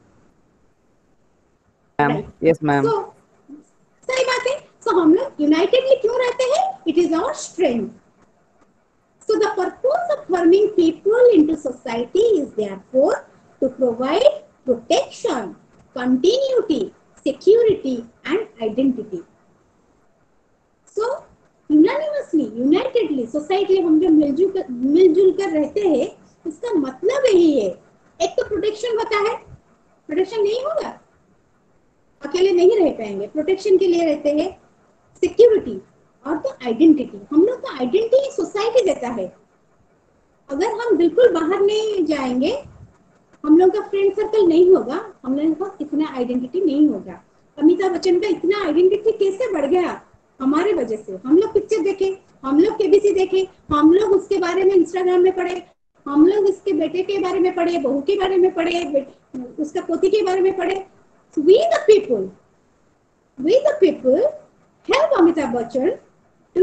Ma'am. Right. Yes, ma'am. So सही बात है. So हम लोग unitedly क्यों रहते हैं? It is our strength. So the purpose of forming people into society is therefore to provide protection, continuity, security and identity. So unanimously, unitedly, society हम जो मिलजुल कर रहते हैं, इसका मतलब यही है. एक तो प्रोटेक्शन होता है, प्रोटेक्शन नहीं होगा, अकेले नहीं रह पाएंगे, प्रोटेक्शन के लिए रहते हैं. सिक्योरिटी और तो आइडेंटिटी. हम लोग का आइडेंटिटी सोसाइटी देता है. अगर हम बिल्कुल बाहर नहीं जाएंगे, हम लोग का फ्रेंड सर्कल नहीं होगा, हम लोग का इतना आइडेंटिटी नहीं होगा. अमिताभ बच्चन का इतना आइडेंटिटी कैसे बढ़ गया? हमारे वजह से. हम लोग पिक्चर देखे, हम लोग केबीसी देखे, हम लोग उसके बारे में इंस्टाग्राम में पढ़े, हम लोग इसके बेटे के बारे में पढ़े, बहू के बारे में पढ़े, उसका पोती के बारे में पढ़े. We the people help Amitabh Bachchan to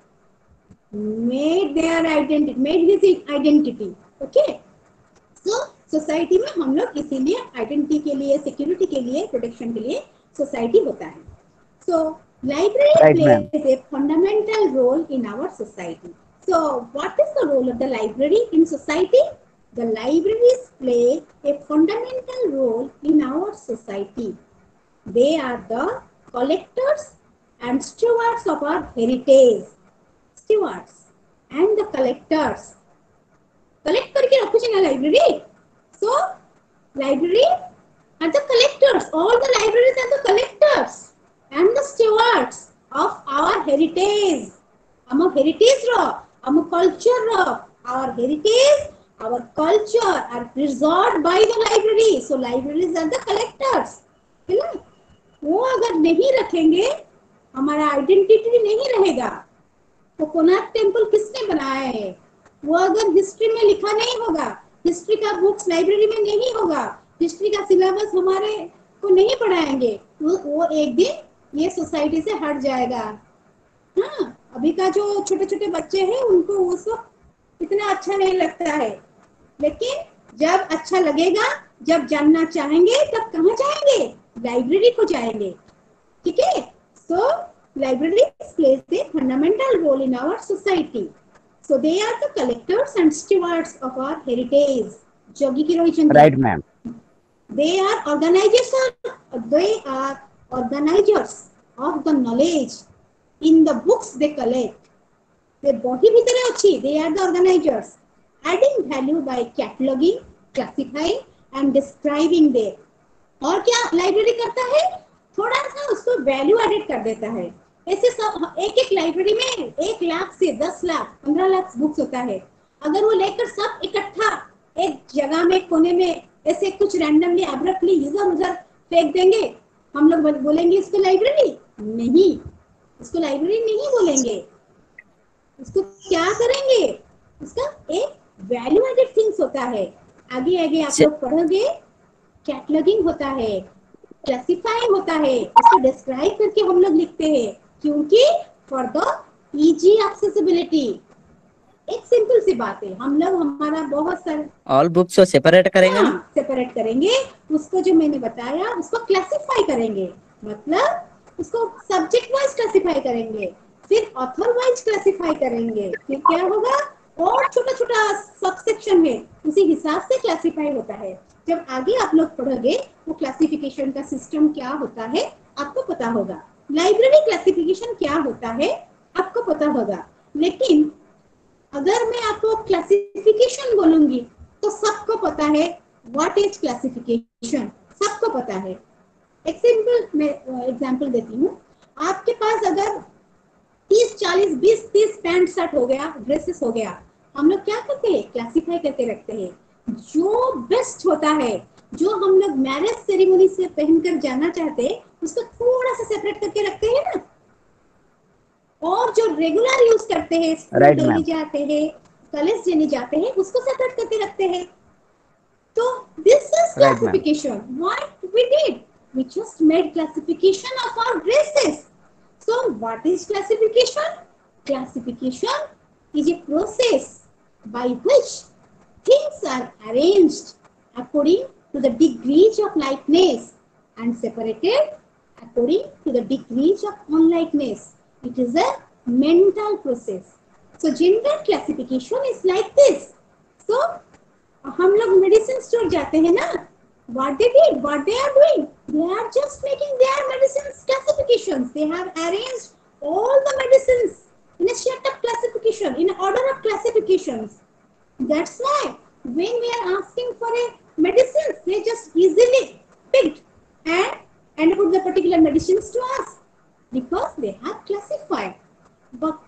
made his identity. Okay. So society में हम लोग इसीलिए आइडेंटिटी के लिए, सिक्योरिटी के लिए, प्रोटेक्शन के लिए सोसाइटी होता है. So library plays a fundamental role in our society. So what is the role of the library in society? The libraries play a fundamental role in our society. They are the collectors and stewards of our heritage. Stewards and the collectors. Collect करके रखो ना library. So library are the collectors. All the libraries are the collectors and the stewards of our heritage. Our heritage ro, our culture ro, our heritage, our culture are preserved by the library. So libraries are the collectors. है ना? वो अगर नहीं रखेंगे, हमारा identity नहीं रहेगा. तो कोणार्क टेम्पल किसने बनाया है? वो अगर हिस्ट्री में लिखा नहीं होगा, हिस्ट्री का बुक्स लाइब्रेरी में नहीं होगा, हिस्ट्री का सिलेबस हमारे को नहीं पढ़ाएंगे, वो एक दिन ये सोसाइटी से हट जाएगा. हाँ, अभी का जो छोटे छोटे बच्चे हैं उनको वो सब इतना अच्छा नहीं लगता है, लेकिन जब अच्छा लगेगा, जब जानना चाहेंगे, तब कहाँ जाएंगे? लाइब्रेरी को जाएंगे. ठीक है. So library plays a fundamental role in our society. So they are the collectors and stewards of our heritage. Jogi ki Rohi Chandra. Right, ma'am. They are organizers of the knowledge in the books they collect. They body bhitare achi. They are the organizers, adding value by cataloging, classifying and describing them. और क्या library करता है? थोड़ा सा उसको value added कर देता है. ऐसे सब एक लाइब्रेरी में 1 लाख से 10 लाख 15 लाख बुक्स होता है. अगर वो लेकर सब इकट्ठा एक जगह में कोने में ऐसे कुछ रैंडमली अब्रप्टली इधर उधर फेंक देंगे, हम लोग बोलेंगे इसको लाइब्रेरी नहीं. इसको लाइब्रेरी नहीं बोलेंगे. इसको क्या करेंगे? इसका एक वैल्यू एडेड थिंग्स होता है. आगे आगे आप लोग पढ़ोगे, कैटलॉगिंग होता है, क्लासिफाइंग होता है, इसको डिस्क्राइब करके हम लोग लिखते हैं, क्योंकि फॉर द इजी एक्सेसिबिलिटी. एक सिंपल सी बात है, हम लोग हमारा बहुत सारे ऑल बुक्स को सेपरेट करेंगे ना, सेपरेट करेंगे. उसको जो मैंने बताया उसको क्लासिफाई करेंगे, मतलब उसको सब्जेक्ट वाइज क्लासिफाई करेंगे, फिर ऑथर वाइज क्लासिफाई करेंगे, फिर क्या होगा और छोटा छोटा सबसेक्शन है, उसी हिसाब से क्लासिफाई होता है. जब आगे आप लोग पढ़ोगे वो क्लासिफिकेशन का सिस्टम क्या होता है आपको पता होगा. लाइब्रेरी क्लासिफिकेशन क्या होता है आपको पता होगा. लेकिन अगर मैं आपको क्लासिफिकेशन बोलूंगी तो सबको पता है व्हाट इज क्लासिफिकेशन, सबको पता है. एक सिंपल मैं एग्जांपल देती हूँ. आपके पास अगर 30 40 20 30 पैंट शर्ट हो गया, ड्रेसेस हो गया, हम लोग क्या करते हैं? क्लासिफाई करके रखते हैं. जो बेस्ट होता है, जो हम लोग मैरिज सेरेमनी से पहनकर जाना चाहते हैं, उसको थोड़ा सा सेपरेट करके रखते हैं ना. और जो रेगुलर यूज करते हैं, स्कूल जाते हैं, कॉलेज जाने जाते हैं, उसको सेपरेट करके रखते हैं. तो this is classification. What we did, we just made classification of our dresses. So what is classification? Classification is a process by which things are arranged according to the degrees of likeness and separated according to the degrees of unlikeness. It is a mental process. So gender classification is like this. So हम लोग medicine store जाते हैं ना, what they did, what they are doing, they are just making their medicines classifications. They have arranged all the medicines in a set of classification, in order of classifications. That's why when we are asking for a medicine, they just easily picked and put the particular medicines to us because they have classified. But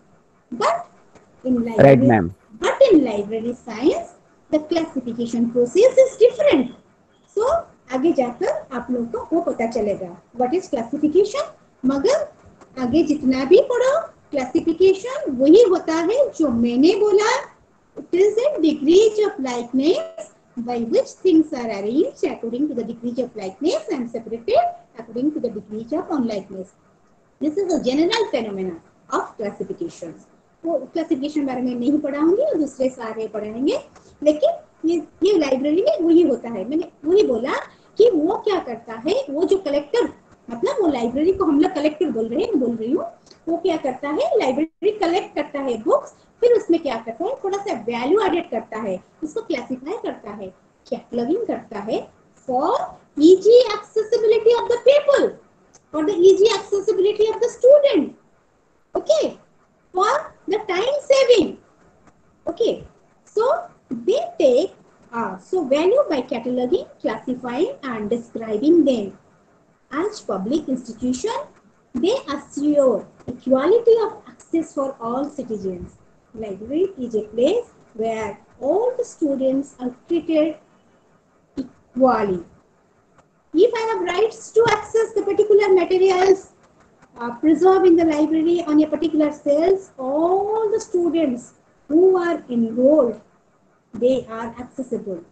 in library, right, ma'am. But in library science, the classification process is different. So आगे जाकर आप लोग को वो पता चलेगा what is classification. मगर आगे जितना भी पढ़ो, क्लासिफिकेशन वही होता है जो मैंने बोला, It is a degree of likeness by which things are arranged according to the degree of likeness and separated according to the degree of unlikeness. This is a general phenomena of classification. वो classification बारे में नहीं पढ़ाऊंगी और दूसरे सारे पढ़ाएंगे, लेकिन ये लाइब्रेरी में वही होता है. मैंने वही बोला कि वो क्या करता है, वो जो कलेक्टर, मतलब वो लाइब्रेरी को हम लोग कलेक्टर बोल रही हूँ, वो क्या करता है, लाइब्रेरी कलेक्ट करता है बुक्स, फिर उसमें क्या करता है, थोड़ा सा वैल्यू एडेड करता है, उसको क्लासिफाई करता है, कैटलॉगिंग करता है for easy accessibility of the people, for the easy accessibility of the student, okay, for the time saving, okay. So they take so value by cataloging, classifying and describing them. As public institution, they assure equality of access for all citizens. Library is a place where all the students are treated equally. If I have rights to access the particular materials preserved in the library on a particular cells, all the students who are enrolled, they are accessible.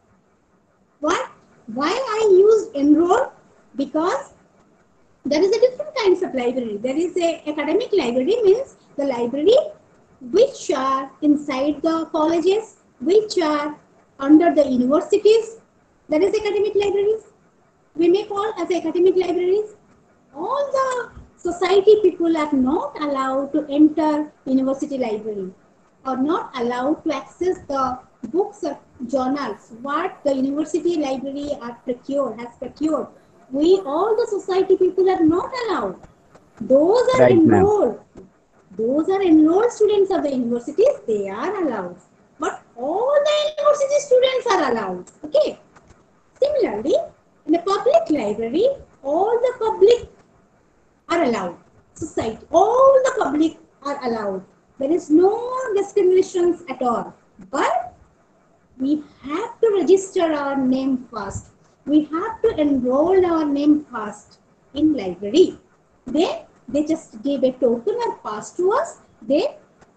Why? Why I used enroll? Because there is a different kinds of library. There is a academic library, means the library which are inside the colleges, which are under the universities. That is academic libraries. We may call as academic libraries. All the society people are not allowed to enter university library, or not allowed to access the books or journals what the university library has procured. We, all the society people, are not allowed. Those are enrolled. Those are enrolled students of the universities, they are allowed. But all the university students are allowed. Okay. Similarly, in the public library, all the public are allowed. Society, all the public are allowed. There is no discriminations at all. But we have to register our name first. We have to enroll our name first in library. Then they just give a token or pass to us. Then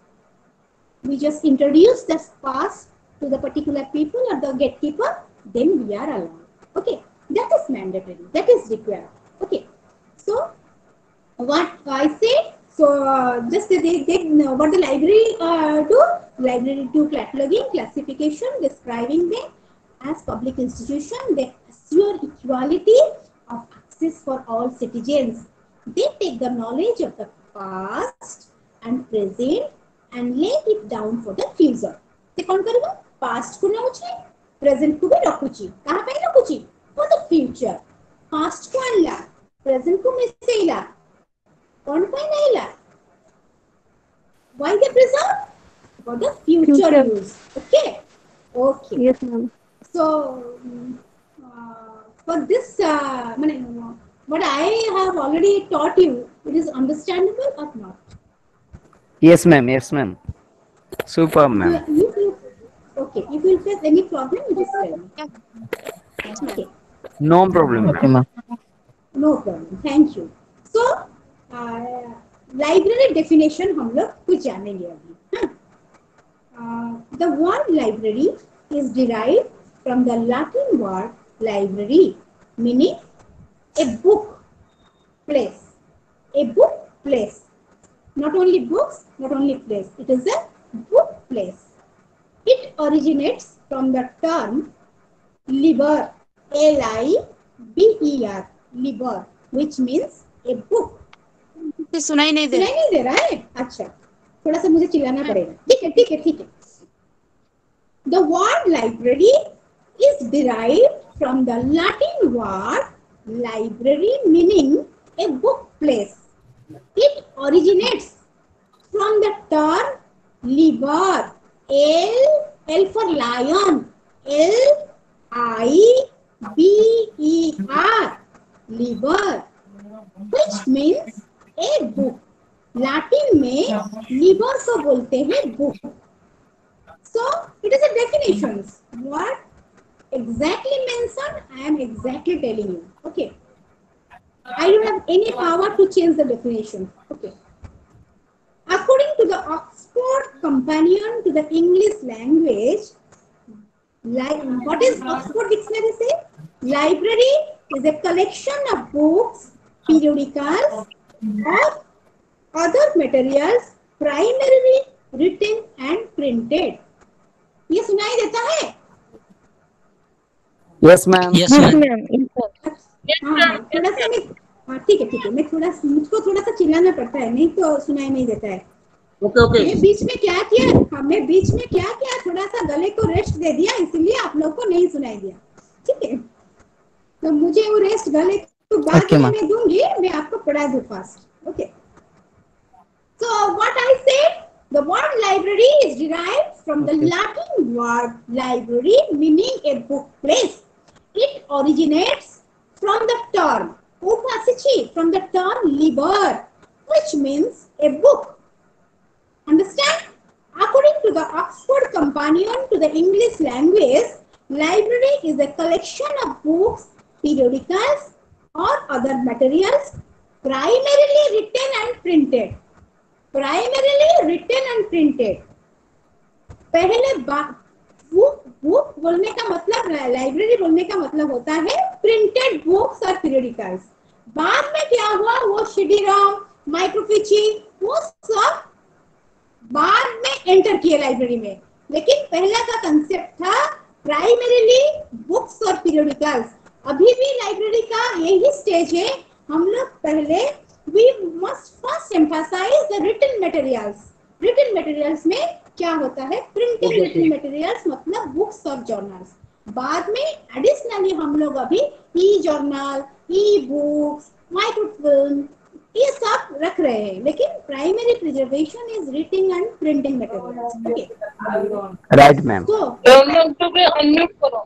we just introduce this pass to the particular people or the gatekeeper. Then we are allowed. Okay. That is mandatory. That is required. Okay. So, what I said, so just what the library do? Library do cataloging, classification, describing them as public institution. They assure equality of access for all citizens. They take the knowledge of the past and present and lay it down for the future. They कौन करेगा? Past को नौची, present को भी रखुची. कहाँ पे रखुची? For the future. Past को अनला, present को मिसे इला. कौन पे नहीं ला? Why they preserve? For the future use. Okay. Okay. Yes, ma'am. So for this, what I have already taught you, it is understandable or not? Yes, ma'am. Yes, ma'am. Super, ma'am. Okay. If you face any problem, you just tell me. Okay. No problem. Okay, ma'am. No problem. Thank you. So, library definition हम लोग कुछ जानेंगे अभी. The word library is derived from the Latin word library, meaning a book place. A book place. Not only books, not only place. It is a book place. It originates from the term liber, L-I-B-E-R, liber, which means a book. सुनाई नहीं दे रहा है? अच्छा, थोड़ा सा मुझे चिल्लाना पड़ेगा. ठीक है. The word library is derived from the Latin word library, meaning a book place. It originates from the term liber, L for lion, L-I-B-E-R, liber, which means a book. Latin में liber को बोलते हैं book. So it is a definition. What exactly mentioned, I am exactly telling you. Okay. I don't have any power to change the definition. Okay. According to the Oxford Oxford Companion to the English Language. What is Oxford Dictionary say? Library is a collection of books, periodicals, or other materials primarily written and printed. ये सुनाई देता है? Yes, ma'am. Yes, ma'am. हाँ, थोड़ा सा मैं ठीक है मैं मुझको थोड़ा सा चिल्लाना पड़ता है, नहीं तो सुनाई नहीं देता है। ओके मैं बीच में क्या किया थोड़ा सा गले को रेस्ट दे दिया, इसलिए आप लोग को नहीं सुनाई दिया, ठीक है? तो मुझे वो रेस्ट गले को बाद में मैं दूंगी, मैं आपको पढ़ा दूं fast. Okay, so what I said, the word library is derived from the Latin word library, meaning a book place. It originates from the term from the term liber, which means a book. Understand? According to the Oxford Companion to the English Language, library is a collection of books, periodicals, or other materials primarily written and printed. पहले book बोलने का मतलब, library बोलने का मतलब होता है printed books और पीरियडिकल्स। बाद में क्या हुआ, वो CD-ROM, माइक्रोफिची, वो सब बाद में एंटर किए लाइब्रेरी में, लेकिन पहला का कंसेप्ट था प्राइमरीली बुक्स और पीरियडिकल्स। अभी भी लाइब्रेरी का यही स्टेज है। हम लोग पहले we must first emphasize the written materials. Written materials में क्या होता है, प्रिंटेड written materials मतलब बुक्स और जर्नल्स। बाद में एडिशनली हम लोग अभी e journal, e books, microfilm ये सब रख रहे हैं, लेकिन primary preservation is reading and printing materials. Okay, right ma'am. तो अनम्यूट करो।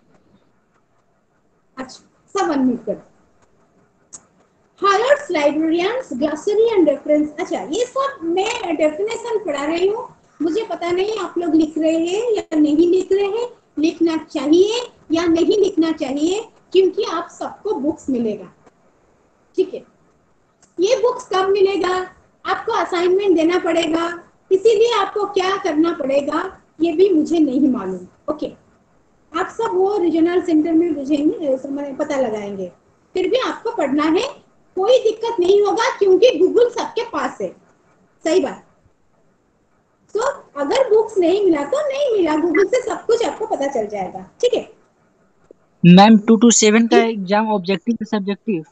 अच्छा, सब अनम्यूट करो। Harrod's Librarians Glossary and Reference। अच्छा, ये सब मैं डेफिनेशन पढ़ा रही हूँ, मुझे पता नहीं आप लोग लिख रहे हैं या नहीं लिख रहे हैं, लिखना चाहिए या नहीं लिखना चाहिए, क्योंकि आप सबको बुक्स मिलेगा, ठीक है? ये बुक्स कब मिलेगा, आपको असाइनमेंट देना पड़ेगा, इसीलिए आपको क्या करना पड़ेगा ये भी मुझे नहीं मालूम। ओके, आप सब वो रीजनल सेंटर में बुझेंगे, पता लगाएंगे, फिर भी आपको पढ़ना है, कोई दिक्कत नहीं होगा क्योंकि गूगल सबके पास है। सही बात। तो अगर बुक्स नहीं मिला तो नहीं मिला, गूगल से सब कुछ आपको पता चल जाएगा, ठीक है? मैम 2 to 7 का एग्जाम ऑब्जेक्टिव सब्जेक्टिव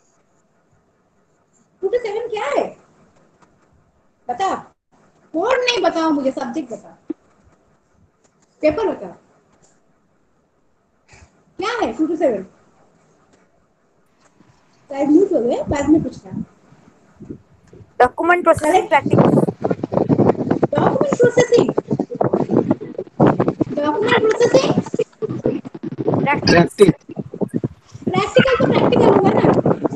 2 to 7 क्या है बता, कोड नहीं बताओ मुझे, सब्जेक्ट बता, पेपर बता, क्या है 2 to 7? शायद म्यूट हो गए, बाद में पूछना। Document processing practical. Document processing practice. Practical तो प्रैक्टिकल होगा ना।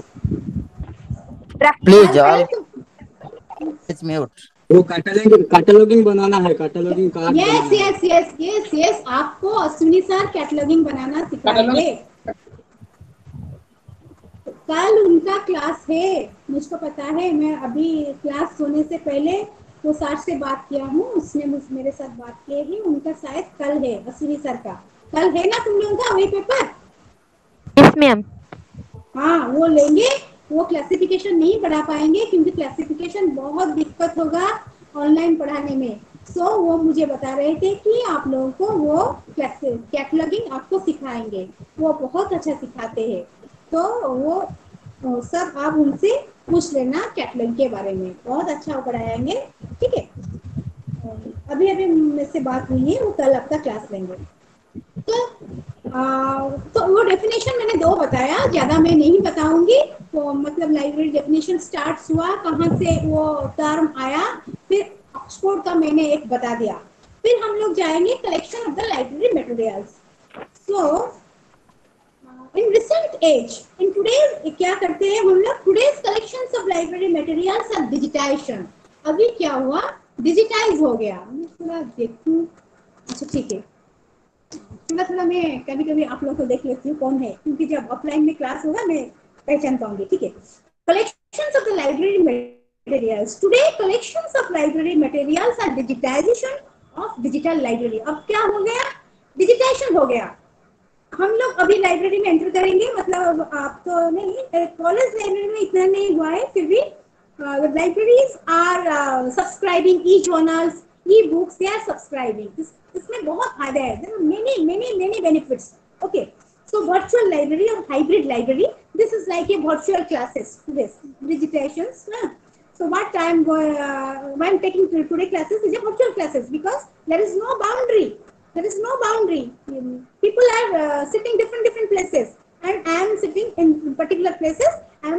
Please all it's mute. वो कैटलॉगिंग बनाना है, कैटलॉगिंग कार्ड यस, आपको अश्विनी सर कैटलॉगिंग बनाना सिखाएंगे। कल उनका क्लास है, मुझको पता है, मैं अभी क्लास होने से पहले वो सर से बात किया हूँ, उसने मेरे साथ बात की है, उनका शायद कल है, अश्विनी सर का कल है ना तुम लोगों का वही पेपर? Yes ma'am. हाँ, वो लेंगे, वो क्लासिफिकेशन नहीं पढ़ा पाएंगे क्योंकि क्लासिफिकेशन बहुत दिक्कत होगा ऑनलाइन पढ़ाने में। सो वो मुझे बता रहे थे कि आप लोगों को वो कैटलॉगिंग आपको सिखाएंगे, वो बहुत अच्छा सिखाते हैं, तो वो सब आप उनसे पूछ लेना कैटलॉग के बारे में, बहुत अच्छा वो पढ़ाएंगे, ठीक है? अभी मुझसे बात हुई है, वो कल आपका क्लास लेंगे। तो वो डेफिनेशन मैंने 2 बताया, ज्यादा मैं नहीं बताऊंगी। तो मतलब लाइब्रेरी डेफिनेशन स्टार्ट हुआ, कहाँ से वो टर्म आया, फिर ऑक्सफोर्ड का मैंने एक बता दिया, फिर हम लोग जाएंगे collection of the library materials. So in recent age, in today's क्या करते हैं हम लोग, today's collections of library materials are digitization। अभी क्या हुआ, डिजिटाइज हो गया। मैं थोड़ा देखूं, अच्छा ठीक है, थोड़ा मैं कभी आप लोग को देख लेती हूँ कौन है, क्योंकि जब ऑफलाइन में क्लास होगा मैं पहचान पाऊंगी, ठीक है? Collections of the library materials. Today, collections of library materials are digitization of digital library. अब क्या हो गया? Digitization हो गया. हम लोग अभी लाइब्रेरी में एंटर करेंगे, मतलब आप तो नहीं, कॉलेज लाइब्रेरी में इतना नहीं हुआ है, फिर भी libraries are subscribing e journals, e books, they are subscribing. इसमें बहुत फायदा है. There are many many many benefits. Okay, so virtual library or hybrid library, this is like a virtual classes. This digitations. So what I'm taking today classes is a virtual classes, because there is no boundary. There is no boundary. People are sitting different places, and I am sitting in particular places.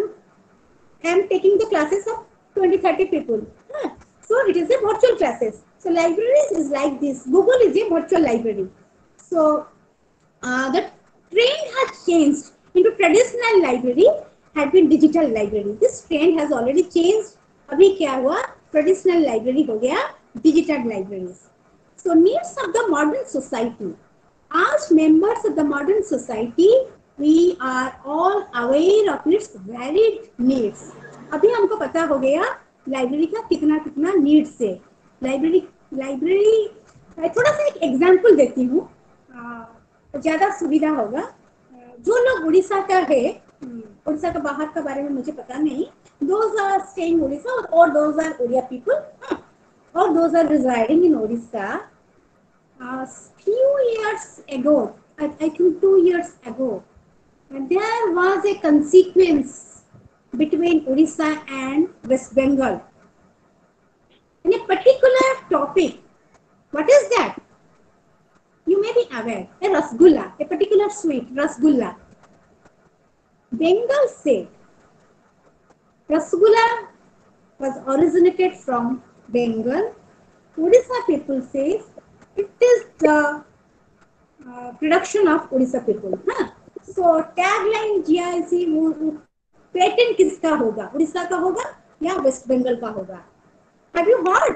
I am taking the classes of 20-30 people. So it is a virtual classes. So libraries is like this. Google is a virtual library. So the trend has changed into traditional library had been digital library. This trend has already changed. अभी क्या हुआ? Traditional library हो गया digital libraries. So needs of the modern society. As members of the modern society, we are all aware of its varied needs. अभी हमको पता हो गया लाइब्रेरी का कितना कितना नीड्स है. लाइब्रेरी थोड़ा सा एक एग्जांपल देती हूँ, ज्यादा सुविधा होगा. जो लोग उड़ीसा का है, उड़ीसा का बाहर का बारे में मुझे पता नहीं, those are staying Odisha, or those are Odia people, or those are residing in Odisha. Few years ago, I think 2 years ago, there was a consequence between Odisha and West Bengal in a particular topic. What is that? You may be aware, a rasgulla, a particular sweet, rasgulla. Bengal said rasgulla was originated from Bengal. Odisha people says it is the production of Odisha people. So tagline GIC patent किसका होगा? उड़ीसा का होगा या waste Bengal का होगा? Have you heard?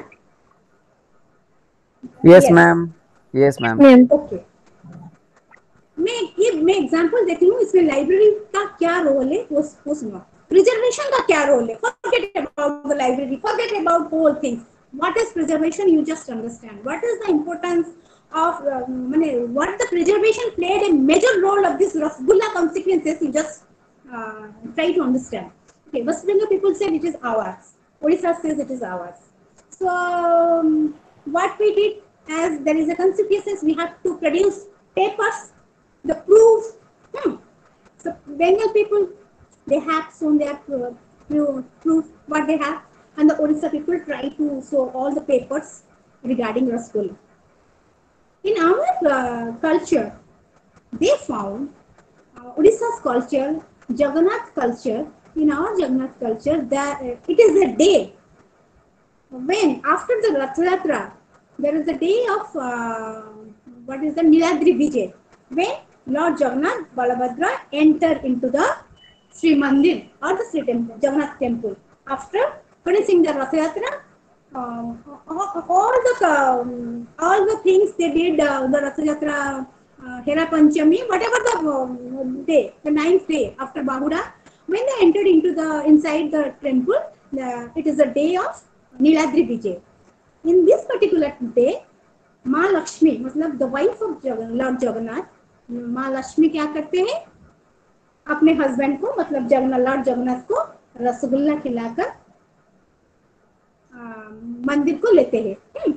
Yes, ma'am. Yes, ma'am. Okay. मैं example देती हूँ. इसमें लाइब्रेरी का क्या रोल है वो सुनो. प्रिजर्वेशन का क्या रोल है? Forget about the library. Forget about whole things. What is preservation? You just understand. What is the importance of what the preservation played a major role of this Rasgulla consequences? You just try to understand. Okay, West Bengal people said it is ours. Odisha says it is ours. So what we did, as there is a consequences, we have to produce papers, the proof. So Bengal people, they have shown their proof what they have, and the Odisha people try to show all the papers regarding Rasgulla. In our culture, they found Odisha's culture, Jagannath culture. In our Jagannath culture, that it is a day when after the Rath Yatra, there is a day of what is the Niladri Vijay, when Lord Jagannath Balabhadra enter into the Sri Mandir or the Sri Temple, Jagannath Temple. After finishing the Rath Yatra, all the things they did, the Rath Yatra, Hera Panchami, whatever the day, the 9th day after Bahuda, when they entered into the inside the temple, it is a day of Niladri Vijay. In this particular day, माँ लक्ष्मी, मतलब the wife of Lord Jagannath, माँ लक्ष्मी क्या करते हैं? अपने husband को, मतलब Lord Jagannath को रसगुल्ला खिलाकर मंदिर को लेते हैं.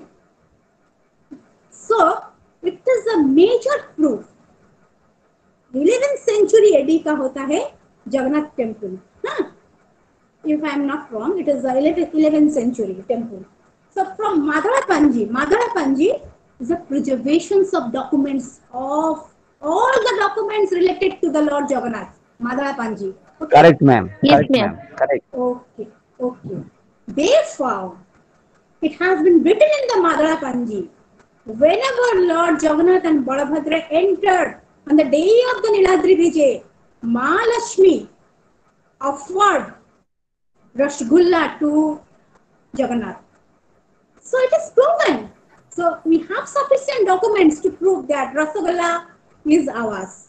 So it is a major proof. 11th century AD का होता है Jagannath temple. If I am not wrong, it is the 11th century temple. So from Madara Panji is the preservations of documents of all the documents related to the Lord Jagannath. Madara Panji. Okay. Correct, ma'am. Yes, Correct, ma'am. ma'am. Correct. Okay. They found it has been written in the Madara Panji. Whenever Lord Jagannath and Balabhadra entered on the day of the Niladri Vijay, Mahalakshmi offered Rasgulla to Jagannath. So it is proven. So we have sufficient documents to prove that Rasgulla is ours.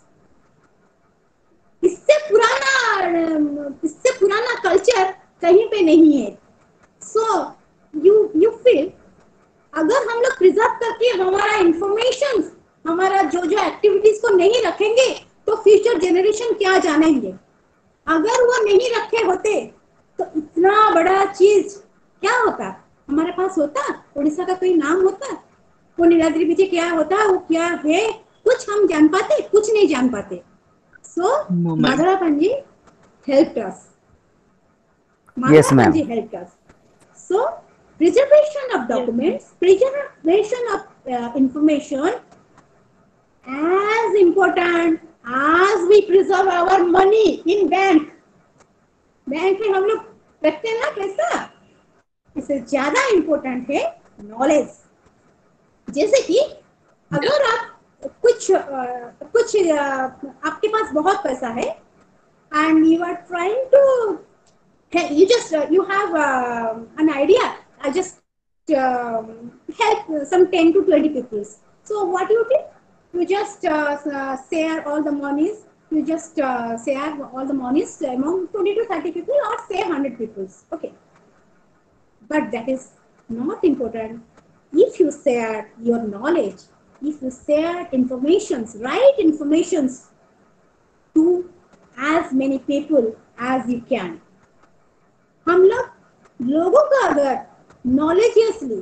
इससे पुराना culture कहीं पे नहीं है. So you feel अगर हम लोग preserve करके हमारा इंफॉर्मेशन, हमारा जो जो एक्टिविटीज को नहीं रखेंगे तो फ्यूचर जनरेशन क्या जानेंगे। अगर वो नहीं रखे होते तो इतना बड़ा चीज क्या होता, हमारे पास होता, उड़ीसा का कोई नाम होता, वो नीलाद्री पीछे क्या होता, वो क्या है, कुछ हम जान पाते, कुछ नहीं जान पाते। सो मदरापन ji helped us. Yes, Madhurapan ma'am. ji helped us. So preservation of documents, preservation of information as important as we preserve our money in bank. Bank में हम लोग रखते हैं ना पैसा, इससे ज्यादा इम्पोर्टेंट है नॉलेज। जैसे कि अगर आप कुछ आपके पास बहुत पैसा है and you are trying to you just you have an idea, I just help some 10 to 20 people. So what you do, you just share all the monies, you just share all the monies among 20 to 30 people or say 100 people, okay, but that is not important. If you share your knowledge, if you share informations, right informations to as many people as you can, हम लोगों का अगर नॉलेजियसली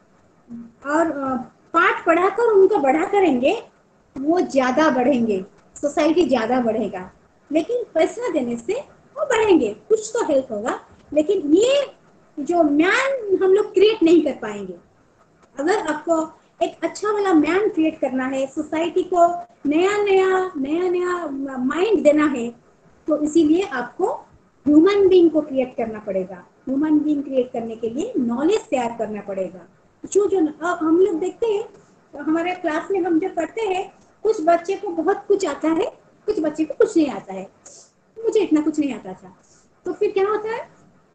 और पाठ पढ़ाकर उनको बढ़ा करेंगे, वो ज्यादा बढ़ेंगे, सोसाइटी ज्यादा बढ़ेगा। लेकिन पैसा देने से वो बढ़ेंगे, कुछ तो हेल्प होगा, लेकिन ये जो मैन हम लोग क्रिएट नहीं कर पाएंगे। अगर आपको एक अच्छा वाला मैन क्रिएट करना है, सोसाइटी को नया नया माइंड देना है, तो इसीलिए आपको ह्यूमन बीइंग को क्रिएट करना पड़ेगा। ह्यूमन बीइंग क्रिएट करने के लिए नॉलेज तैयार करना पड़ेगा। जो हम लोग देखते हैं, तो हमारे क्लास में हम जब पढ़ते हैं, कुछ बच्चे को बहुत कुछ आता है, कुछ बच्चे को कुछ नहीं आता है। मुझे इतना कुछ नहीं आता था, तो फिर क्या होता है,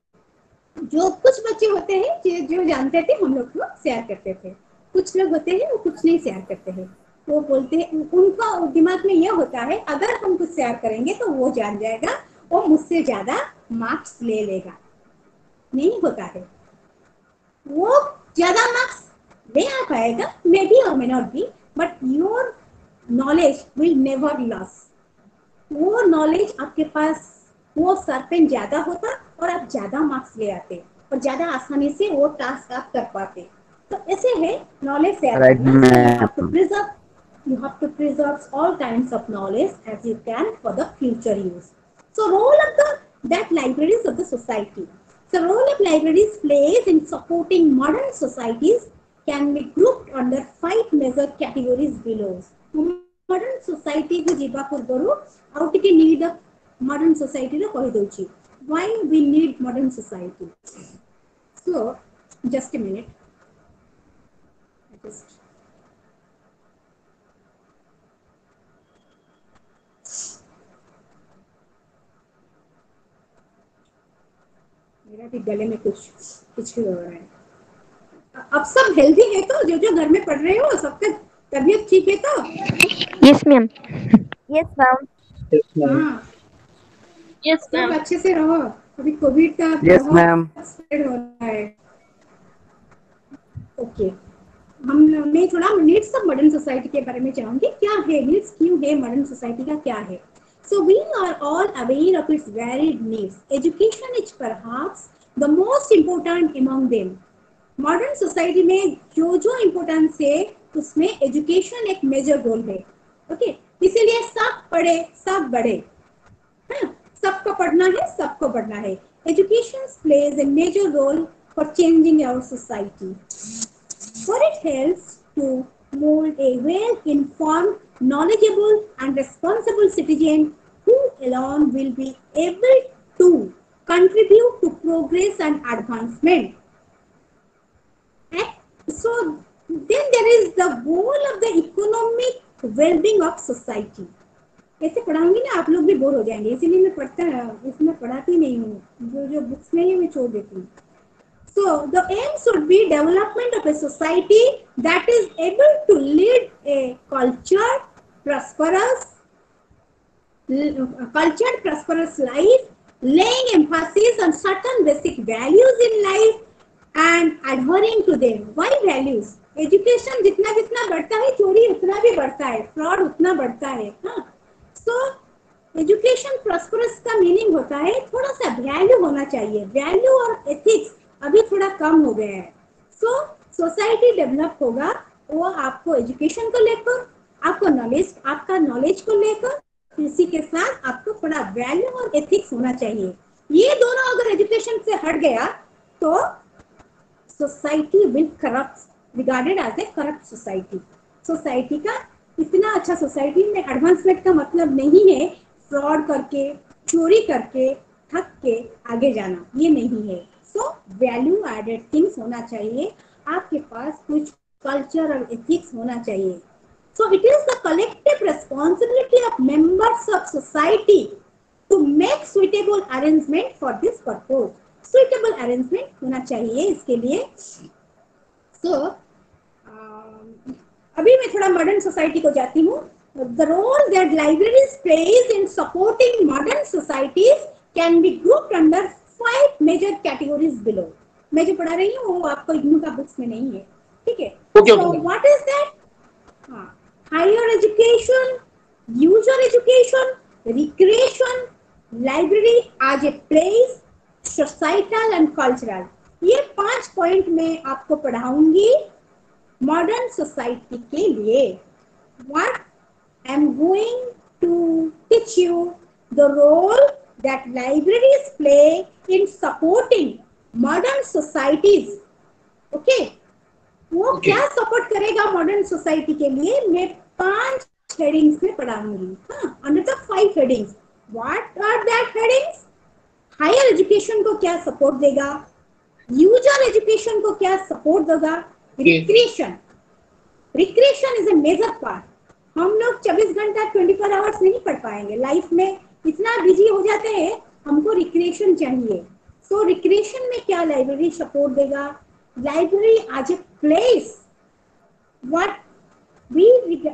जो कुछ बच्चे होते हैं जो जानते थे हम लोग को शेयर करते थे, कुछ लोग होते हैं वो कुछ नहीं शेयर करते हैं। वो बोलते हैं, उनका दिमाग में ये होता है अगर हम कुछ शेयर करेंगे तो वो जान जाएगा, वो मुझसे ज्यादा मार्क्स ले लेगा। नहीं होता है, वो ज्यादा मार्क्स ले आ पाएगा, मे बी और may not be, but your knowledge will never loss. वो नॉलेज आपके पास, वो सर्टेन ज्यादा होता और आप ज्यादा मार्क्स ले आते और ज्यादा आसानी से वो टास्क आप कर पाते। तो ऐसे है नॉलेज शेयर करना। You have to preserve all kinds of knowledge as you can for the future use. So role of that libraries of the society. So role of libraries plays in supporting modern societies can be grouped under 5 major categories below. Modern society को जीवा पूर्वरु आउ टिके need of modern society रो कहि दउची। Why we need modern society? So just a minute. मेरा भी गले में कुछ हो रहा है। अब सब हेल्दी है तो जो घर में पढ़ रहे हो सबका तबीयत ठीक है तो? Yes ma'am. Yes ma'am. हाँ, यस मैम। सब अच्छे से रहो, अभी कोविड का Yes, ma'am. स्प्रेड हो रहा है। ओके, मैं थोड़ा नीड्स ऑफ मॉडर्न सोसाइटी के बारे में चाहूंगी। क्या है नीड्स, क्यों है मॉडर्न सोसाइटी का क्या है? So we are all aware of its varied needs. Education is perhaps the most important among them. Modern society में जो इम्पोर्टेंस है उसमें एजुकेशन एक मेजर रोल है। ओके, इसीलिए सब पढ़े सब बढ़े, हाँ, सबको पढ़ना है, सबको बढ़ना है। Education plays a major role for changing our society. For it helps to mold a well-informed, knowledgeable and responsible citizen who alone will be able to contribute to progress and advancement. And so then there is the goal of the economic well-being of society. ऐसे पढ़ाऊंगी ना आप लोग भी bore हो जाएंगे, इसीलिए मैं इसमें पढ़ाती नहीं हूँ, जो बुक्स में ही मैं छोड़ देती हूँ। So the aim should be development of a society that is able to lead a cultured, prosperous life, laying emphasis on certain basic values in life and adhering to them. Why values? Education जितना जितना बढ़ता है चोरी उतना भी बढ़ता है, fraud उतना बढ़ता है. हाँ, so एजुकेशन प्रॉस्परस का मीनिंग होता है थोड़ा सा वैल्यू होना चाहिए. वैल्यू और एथिक्स अभी थोड़ा कम हो गया है. सो सोसाइटी डेवलप होगा वो आपको एजुकेशन को लेकर, आपको नॉलेज, आपका नॉलेज को लेकर, इसी के साथ आपको थोड़ा वैल्यू और एथिक्स होना चाहिए. ये दोनों अगर एजुकेशन से हट गया तो society will corrupt, regarded as a corrupt society. Society का इतना अच्छा सोसाइटी में एडवांसमेंट का मतलब नहीं है फ्रॉड करके, चोरी करके, ठग के आगे जाना, ये नहीं है. सो वैल्यू एडेड थिंग्स होना चाहिए, आपके पास कुछ कल्चर और एथिक्स होना चाहिए. So it is the collective responsibility of members of society to make suitable arrangement for this purpose. Suitable arrangement होना चाहिए इसके लिए. So अभी मैं थोड़ा मॉडर्न सोसाइटी को जाती हूँ. The role that libraries plays in supporting modern societies can be grouped under 5 major categories below. मैं जो पढ़ा रही हूँ वो आपको इग्नू का बुक्स में नहीं है, ठीक है? So what is that? हाँ, higher education, user education, recreation, library as a place, societal and cultural. ये 5 पॉइंट में आपको पढ़ाऊंगी मॉडर्न सोसाइटी के लिए. What I'm going to teach you the role that libraries play in supporting modern societies. Okay? वो क्या support करेगा modern society के लिए, मैं 5 हेडिंग्स में पढ़ाऊंगी. हाँ, under the 5 headings. What are that headings? Higher education को क्या सपोर्ट देगा, यूजर एजुकेशन को क्या सपोर्ट देगा, recreation. Recreation is a major part. हम लोग 24 घंटा 24 आवर्स नहीं पढ़ पाएंगे, लाइफ में इतना बिजी हो जाते हैं, हमको रिक्रिएशन चाहिए. सो रिक्रिएशन में क्या लाइब्रेरी सपोर्ट देगा? Library as a place. When we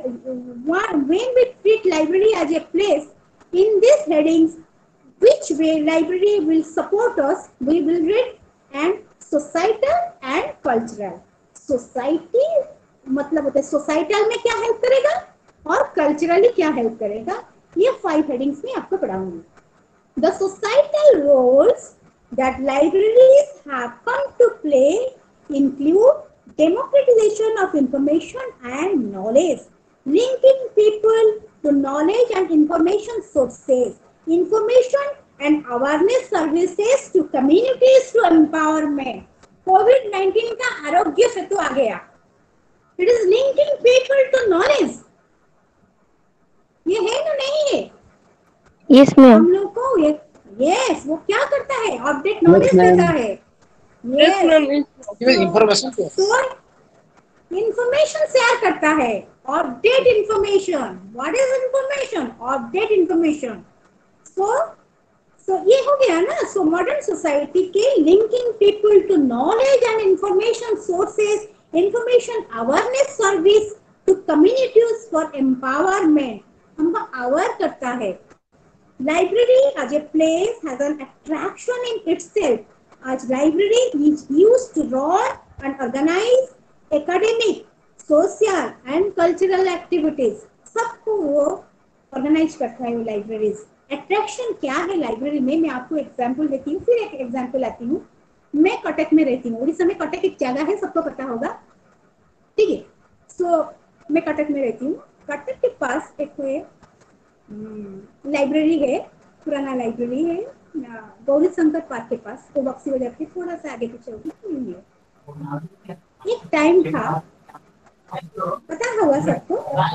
treat library as a place, in these headings, which way library will support us, we will read, and societal and cultural. Society मतलब होता है societal में क्या help करेगा और culturally क्या help करेगा, ये 5 headings में आपको पढ़ाऊंगी. The societal roles that libraries have come to play include democratization of information and knowledge, linking people to knowledge and information sources, information and awareness services to communities to empowerment. COVID-19 का आरोग्य सेतु आ गया. It is linking people to knowledge. ये है ना नहीं है? Yes, ma'am. हम लोग को ये yes, वो क्या करता है? अपडेट नॉलेज देता है. Yes, ma'am. Information. So, information share करता है. Update information. What is information? Update information. So ये हो गया ना. So modern society के linking people to knowledge and information sources, information awareness service to communities for empowerment. हमको aware करता है. Library as a place has an attraction in itself. As library is used to run and organize academic, social and cultural activities. सबको वो organise करता है वो libraries. Attraction क्या है लाइब्रेरी में, मैं आपको एग्जांपल देती हूँ. फिर एक एग्जांपल आती हूँ. मैं कटक में रहती हूँ. उड़ीसा में कटक एक जगह है, सबको पता होगा, ठीक है? सो मैं कटक में रहती हूँ. कटक के पास एक लाइब्रेरी है, पुराना लाइब्रेरी है, गौरी शंकर पार्क के पास. वो बक्सी बाजार के थोड़ा सा आगे पीछे होगी. एक टाइम था, पता होगा सबको,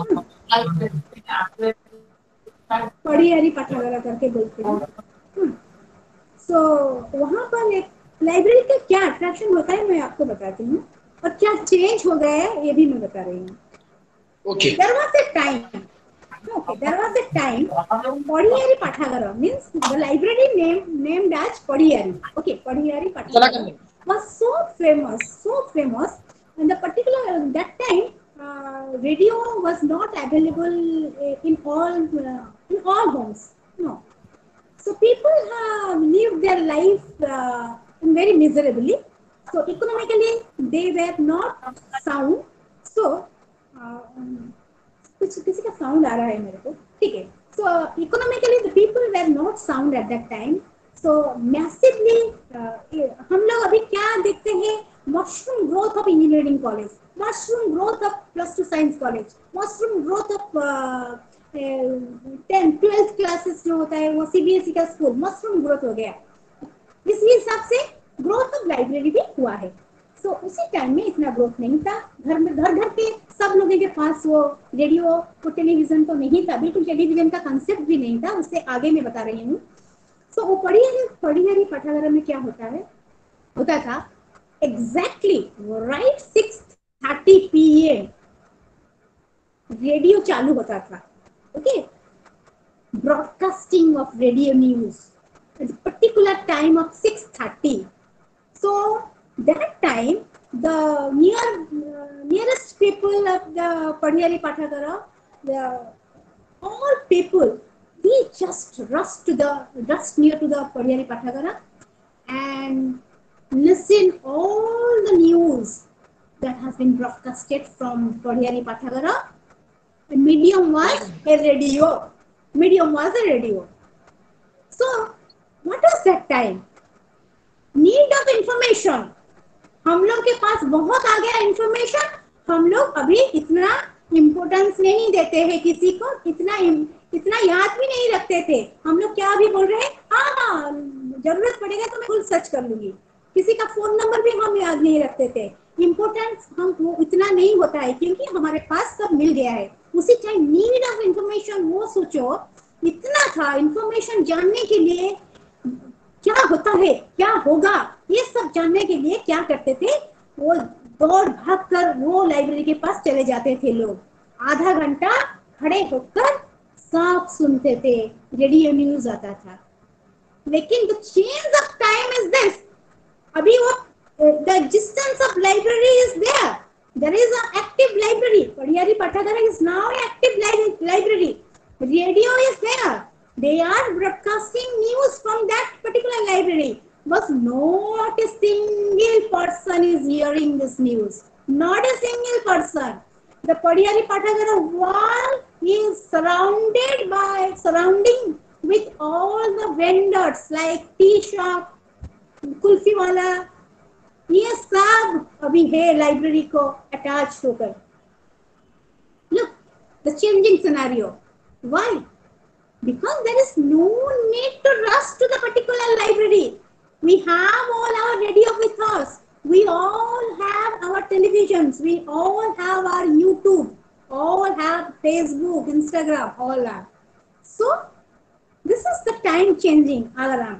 पढ़ियारी पाठागारा करके बोलते हैं. सो वहाँ पर एक लाइब्रेरी का क्या अट्रैक्शन होता है मैं आपको बताती हूँ, और क्या चेंज हो गया है ये भी मैं बता रही हूँ. Okay. There was a time. Okay, there was a time. Padiyari Pathagara means the library named as Padiyari. Okay, Padiyari Pathagara was so famous. And the particular that time, radio was not available in all homes. No. So people have lived their life very miserably. So economically they were not sound. So कुछ किसी का sound आ रहा है मेरे को, ठीक है. So economically the people were not sound at that time. So massively हम लोग अभी क्या देखते हैं, mushroom growth of engineering college, mushroom growth of plus 2 science college, mushroom growth of 10 12th classes जो होता है वो CBSE का स्कूल mushroom growth हो गया. इसी हिसाब से ग्रोथ ऑफ लाइब्रेरी भी हुआ है. सो उसी टाइम में इतना ग्रोथ नहीं था. घर में घर घर के सब लोगों के पास वो रेडियो, वो टेलीविजन तो नहीं था, बिल्कुल टेलीविजन का कंसेप्ट भी नहीं था. उससे आगे मैं बता रही हूँ. सो वो पढ़ियारी पाठागार में क्या होता था एग्जैक्टली राइट 6:30 PM रेडियो चालू होता था. Okay, broadcasting of radio news at a particular time of 6:30. So that time the nearest people of the Padiyari Pathagara, all people, we just rushed near to the Padiyari Pathagara and listen all the news that has been broadcasted from Padiyari Pathagara. The medium was a radio. So what was that time? Need of information. हम लोग के पास बहुत आ गया information. हम लोग अभी इतना importance नहीं देते हैं किसी को, इतना याद भी नहीं रखते थे. हम लोग क्या भी बोल रहे हैं, हाँ जरूरत पड़ेगा तो मैं खुद सर्च कर लूंगी. किसी का फोन नंबर भी हम याद नहीं रखते थे. इम्पोर्टेंस हम वो इतना नहीं होता है क्योंकि हमारे पास सब मिल गया है. उसी टाइम नीड ऑफ इंफॉर्मेशन, वो सोचो इतना था. इंफॉर्मेशन जानने के लिए क्या होता है, क्या होगा, ये सब जानने के लिए क्या करते थे, वो दौड़ भाग कर वो लाइब्रेरी के पास चले जाते थे लोग. आधा घंटा खड़े होकर सब सुनते थे. रेडियो न्यूज आता था. लेकिन the change of time is this. अभी वो the existence of library is there. There is a active library. पढ़ियारी पाठागार is now active library. Radio is there. They are broadcasting news from that particular library. But not a single person is hearing this news. Not a single person. The Padiyari Pathagara wall is surrounding with all the vendors like tea shop, kulfi wala. ये सब अभी है library को attach होकर. Look, the changing scenario. Why? Because there is no need to rush to the particular library. We have all our radio with us. We all have our televisions. We all have our YouTube. All have Facebook, Instagram, all that. So, this is the time changing all around.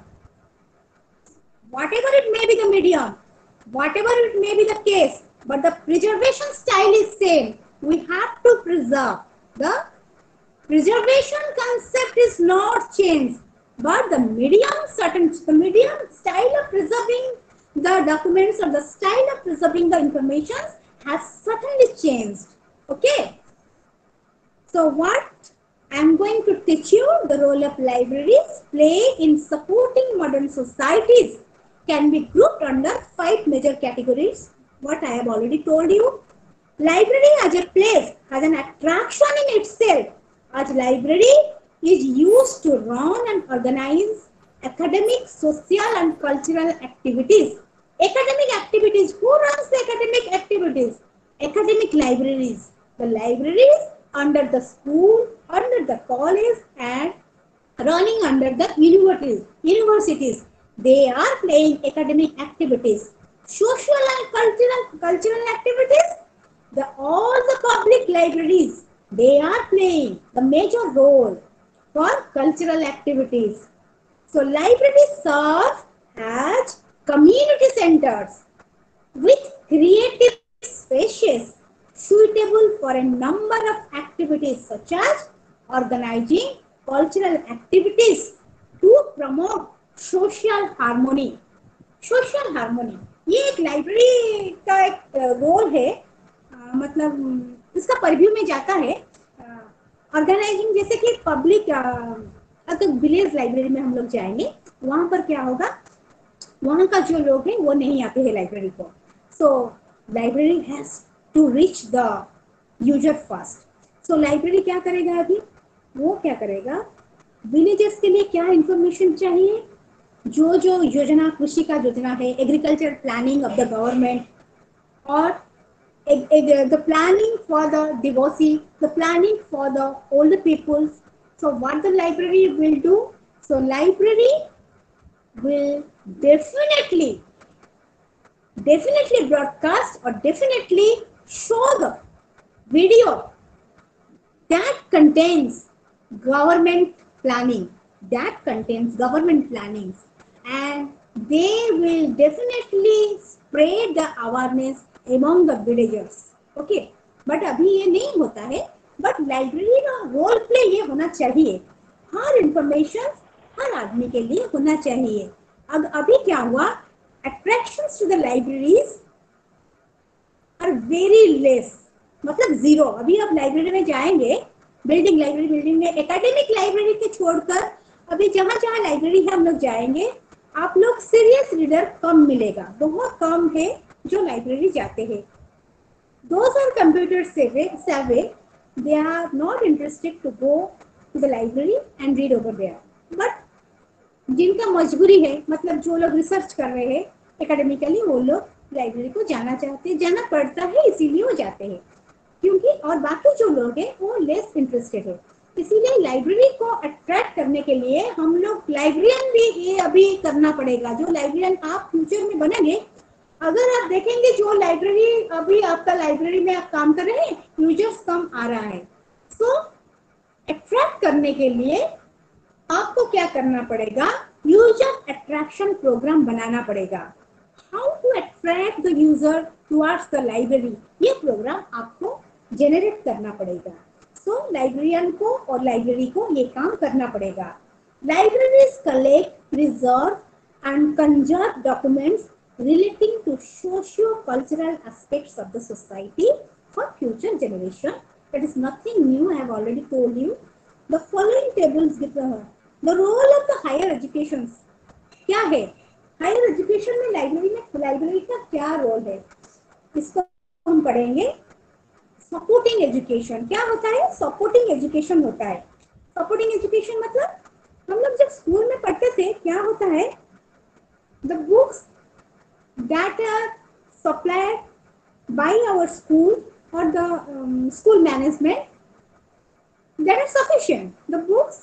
Whatever it may be the medium, whatever it may be the case, but the preservation style is same. We have to preserve. The preservation concept is not changed, but the medium style of preserving the documents or the style of preserving the information has certainly changed. Okay. So what I am going to teach you, the role of libraries play in supporting modern societies can be grouped under 5 major categories. What I have already told you. Library as a place has an attraction in itself. As library is used to run and organize academic, social and cultural activities. Academic activities. Who runs the academic activities? Academic libraries. The libraries under the school, under the college and running under the universities. They are playing academic activities. Social and cultural activities. All the public libraries, they are playing the major role for cultural activities. So libraries serve as community centers with creative spaces suitable for a number of activities such as organizing cultural activities to promote social harmony. Social harmony. ये एक library का एक role है. मतलब इसका purview में जाता है. ऑर्गेनाइजिंग, जैसे कि पब्लिक, अगर विलेज लाइब्रेरी में हम लोग जाएंगे, वहां पर क्या होगा, वहाँ का जो लोग हैं वो नहीं आते हैं लाइब्रेरी को. So library has to reach the user first. So library क्या करेगा अभी? वो क्या करेगा? विलेजेस के लिए क्या इंफॉर्मेशन चाहिए? जो जो योजना, कृषि का योजना है, agriculture planning of the government, और the planning for the divorcee, the planning for the older peoples. So what the library will do? So library will definitely broadcast or definitely show the video that contains government planning, and they will definitely spread the awareness among the villagers. Okay, but अभी ये नहीं होता है. But library का role play ये होना चाहिए, हर information हर आदमी के लिए होना चाहिए. अब अभी क्या हुआ, attractions to the libraries are very less, मतलब जीरो. अभी आप लाइब्रेरी में जाएंगे, बिल्डिंग में एकेडमिक लाइब्रेरी के छोड़कर अभी जहाँ जहाँ लाइब्रेरी है हम लोग जाएंगे, आप लोग सीरियस रीडर कम मिलेगा, बहुत कम है जो लाइब्रेरी जाते हैं. Those are computer savvy, they are not interested to go to the library and read over there. But जिनका मजबूरी है, मतलब जो लोग रिसर्च कर रहे हैं एकेडमिकली, वो लोग लाइब्रेरी को जाना चाहते हैं, जाना पड़ता है, इसीलिए वो जाते हैं. क्योंकि और बाकी जो लोग हैं वो लेस इंटरेस्टेड है. इसीलिए लाइब्रेरी को अट्रैक्ट करने के लिए हम लोग लाइब्रेरियन भी ये अभी करना पड़ेगा. जो लाइब्रेरियन आप फ्यूचर में बनेंगे, अगर आप देखेंगे जो लाइब्रेरी अभी आपका लाइब्रेरी में आप काम कर रहे हैं, यूजर्स कम आ रहा है. सो अट्रैक्ट करने के लिए आपको क्या करना पड़ेगा, यूजर अट्रैक्शन प्रोग्राम बनाना पड़ेगा. How to attract the user towards the library, ये प्रोग्राम आपको जनरेट करना पड़ेगा. सो लाइब्रेरियन को और लाइब्रेरी को ये काम करना पड़ेगा. Libraries collect, preserve and conserve documents relating to socio-cultural aspects of the society for future generation. That is nothing new, I have already told you. The following tables give the role of the higher education. क्या है higher education में, library का क्या role है, इसको हम पढ़ेंगे. Supporting education क्या होता है? सपोर्टिंग एजुकेशन होता है. सपोर्टिंग एजुकेशन मतलब हम लोग जब स्कूल में पढ़ते थे, क्या होता है, the books that are supplied by our school or the school management, that are sufficient. The books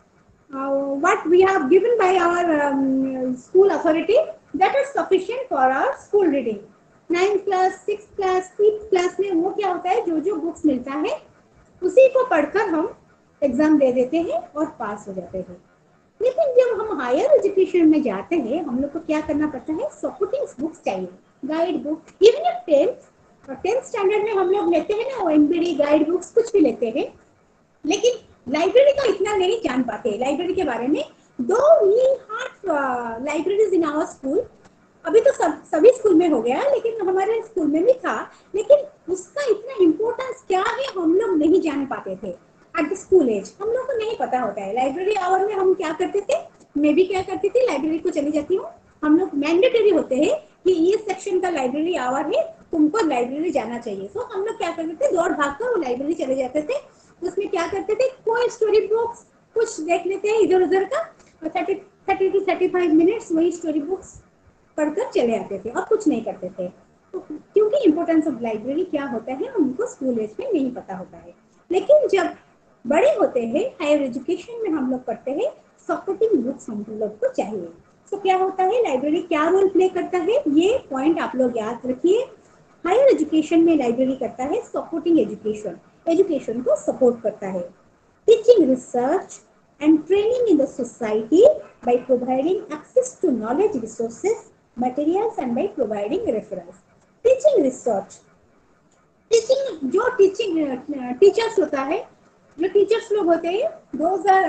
what we have given by our school authority, that are sufficient for our school reading. 9th class, 6th class, 5th class में वो क्या होता है, जो जो books मिलता है उसी को पढ़कर हम एग्जाम दे देते हैं और पास हो जाते हैं. लेकिन जब हम हायर एजुकेशन में जाते हैं, हम लोग को क्या करना पड़ता है, सपोर्टिंग बुक्स चाहिए, guide book. Even 10th standard में हम लोग लेते हैं ना, OMPD गाइड बुक्स कुछ भी लेते हैं, लेकिन लाइब्रेरी का इतना नहीं जान पाते लाइब्रेरी के बारे में. Though we have libraries in our school. अभी तो सभी स्कूल में हो गया, लेकिन हमारे स्कूल में भी था, लेकिन उसका इतना इम्पोर्टेंस क्या है हम लोग नहीं जान पाते थे. एट द स्कूल एज हम लोग को नहीं पता होता है. लाइब्रेरी आवर में हम क्या करते थे, मैं भी क्या करती थी, लाइब्रेरी को चली जाती हूँ. हम लोग मैंडेटरी होते हैं कि ये सेक्शन का लाइब्रेरी आवर है, तुमको लाइब्रेरी जाना चाहिए. तो हम लोग क्या करते थे, दौड़ भाग कर वो लाइब्रेरी चले जाते थे. उसमें क्या करते थे, कोई स्टोरी बुक्स कुछ देख लेते हैं इधर उधर का, 30 to 35 मिनट्स वही स्टोरी बुक्स पढ़कर चले आते थे और कुछ नहीं करते थे. तो क्योंकि इम्पोर्टेंस ऑफ लाइब्रेरी क्या होता है उनको स्कूल एज में नहीं पता होता है. लेकिन जब बड़े होते हैं, हायर एजुकेशन में हम लोग पढ़ते हैं, सपोर्टिंग बुक्स हम लोग को चाहिए. तो क्या होता है, लाइब्रेरी क्या रोल प्ले करता है, ये पॉइंट आप लोग याद रखिए. हायर एजुकेशन में लाइब्रेरी करता है सपोर्टिंग एजुकेशन को सपोर्ट करता है. Teaching research and training in the society by providing access to knowledge resources materials and by providing reference. Teaching research, teaching जो टीचर्स होता है, जो टीचर्स लोग होते हैं, those are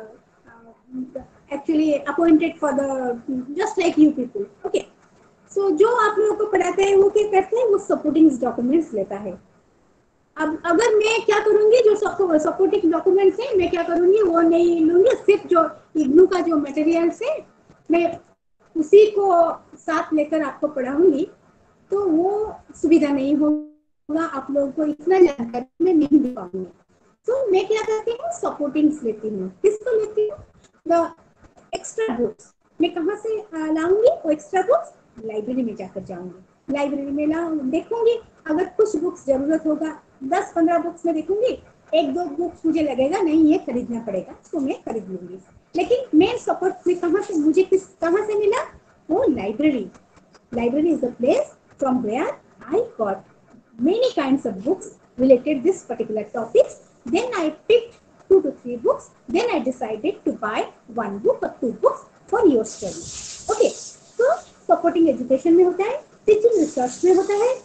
actually appointed for the just like you people. Okay, so जो आप लोगों को पढ़ाते हैं वो क्या करते हैं, वो सपोर्टिंग डॉक्यूमेंट्स लेता है. अब अगर मैं क्या करूंगी, जो सपोर्टिंग डॉक्यूमेंट्स हैं मैं क्या करूंगी, वो नहीं लूंगी. सिर्फ जो इग्नू का जो मटेरियल्स है मैं उसी को साथ लेकर आपको पढ़ाऊंगी तो वो सुविधा नहीं होगा, आप लोगों को इतना जानकारी मैं नहीं दे पाऊंगी। तो मैं क्या करती हूँ, सपोर्टिंग्स लेती हूँ। किसको लेती हूँ? The extra books. मैं कहाँ से लाऊंगी वो एक्स्ट्रा बुक्स? लाइब्रेरी में जाकर जाऊंगी, लाइब्रेरी में देखूंगी, अगर कुछ बुक्स जरूरत होगा 10-15 बुक्स में देखूंगी, 1-2 बुक्स मुझे लगेगा नहीं ये खरीदना पड़ेगा तो मैं खरीद लूंगी। लेकिन मेन सपोर्ट में कहाँ से मुझे कहाँ से मिला? वो library. Library is a place from where I got many kinds of books related this particular topics. Then I picked 2 to 3 books. Then I decided to buy 1 book or 2 books for your study. Okay. So supporting education में होता है, teaching research में होता है,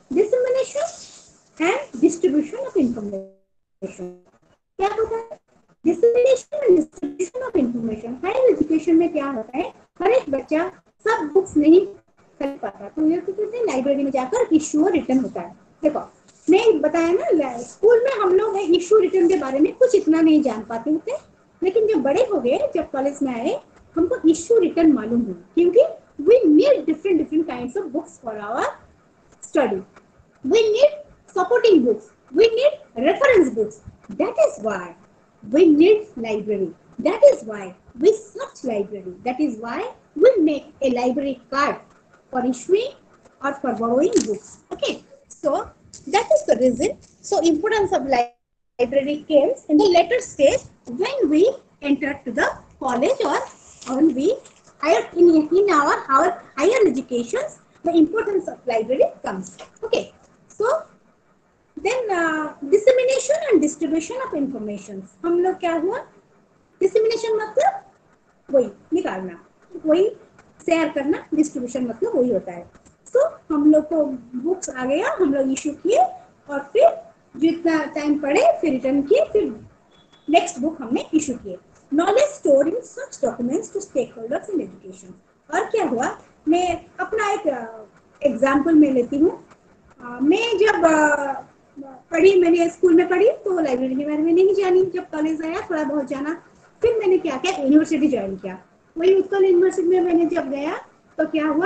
dissemination and distribution of information. क्या होता है? Dissemination and distribution of information. Higher education में क्या होता है? हर एक बच्चा सब बुक्स नहीं खरीद पाता, तो ये कहते हैं लाइब्रेरी में जाकर इश्यू रिटर्न होता है। देखो मैं बताया ना, स्कूल में हम लोग इश्यू रिटर्न के बारे में कुछ इतना नहीं जान पाते होते, लेकिन जब बड़े हो गए, जब कॉलेज में आए, हमको इश्यू रिटर्न मालूम हुआ, क्योंकि we need different kinds of books for our study. We need supporting books, we need reference books. That is why we need library. That is why we search library. That is why we make a library card for issuing or for borrowing books. Okay, so that is the reason. So importance of library comes in the later stage when we enter to the college or when we higher in our higher educations. The importance of library comes. Okay, so then dissemination and distribution of information. हम लोग क्या हुआ, dissemination मतलब वही निकालना, वही share करना, distribution मतलब वही होता है। तो हम लोग को बुक्स आ गया, हम लोग इश्यू किए और फिर जितना टाइम पड़े फिर रिटर्न किए, फिर नेक्स्ट बुक हमने इश्यू किए। Knowledge store in such documents to stakeholders in education. और क्या हुआ, मैं अपना एक एग्जाम्पल में लेती हूँ। मैं जब पढ़ी, मैंने स्कूल में पढ़ी तो लाइब्रेरी के बारे में नहीं जानी, जब कॉलेज आया थोड़ा बहुत जाना, फिर मैंने क्या किया, यूनिवर्सिटी ज्वाइन किया। वही उत्कल यूनिवर्सिटी में मैंने जब गया तो क्या हुआ,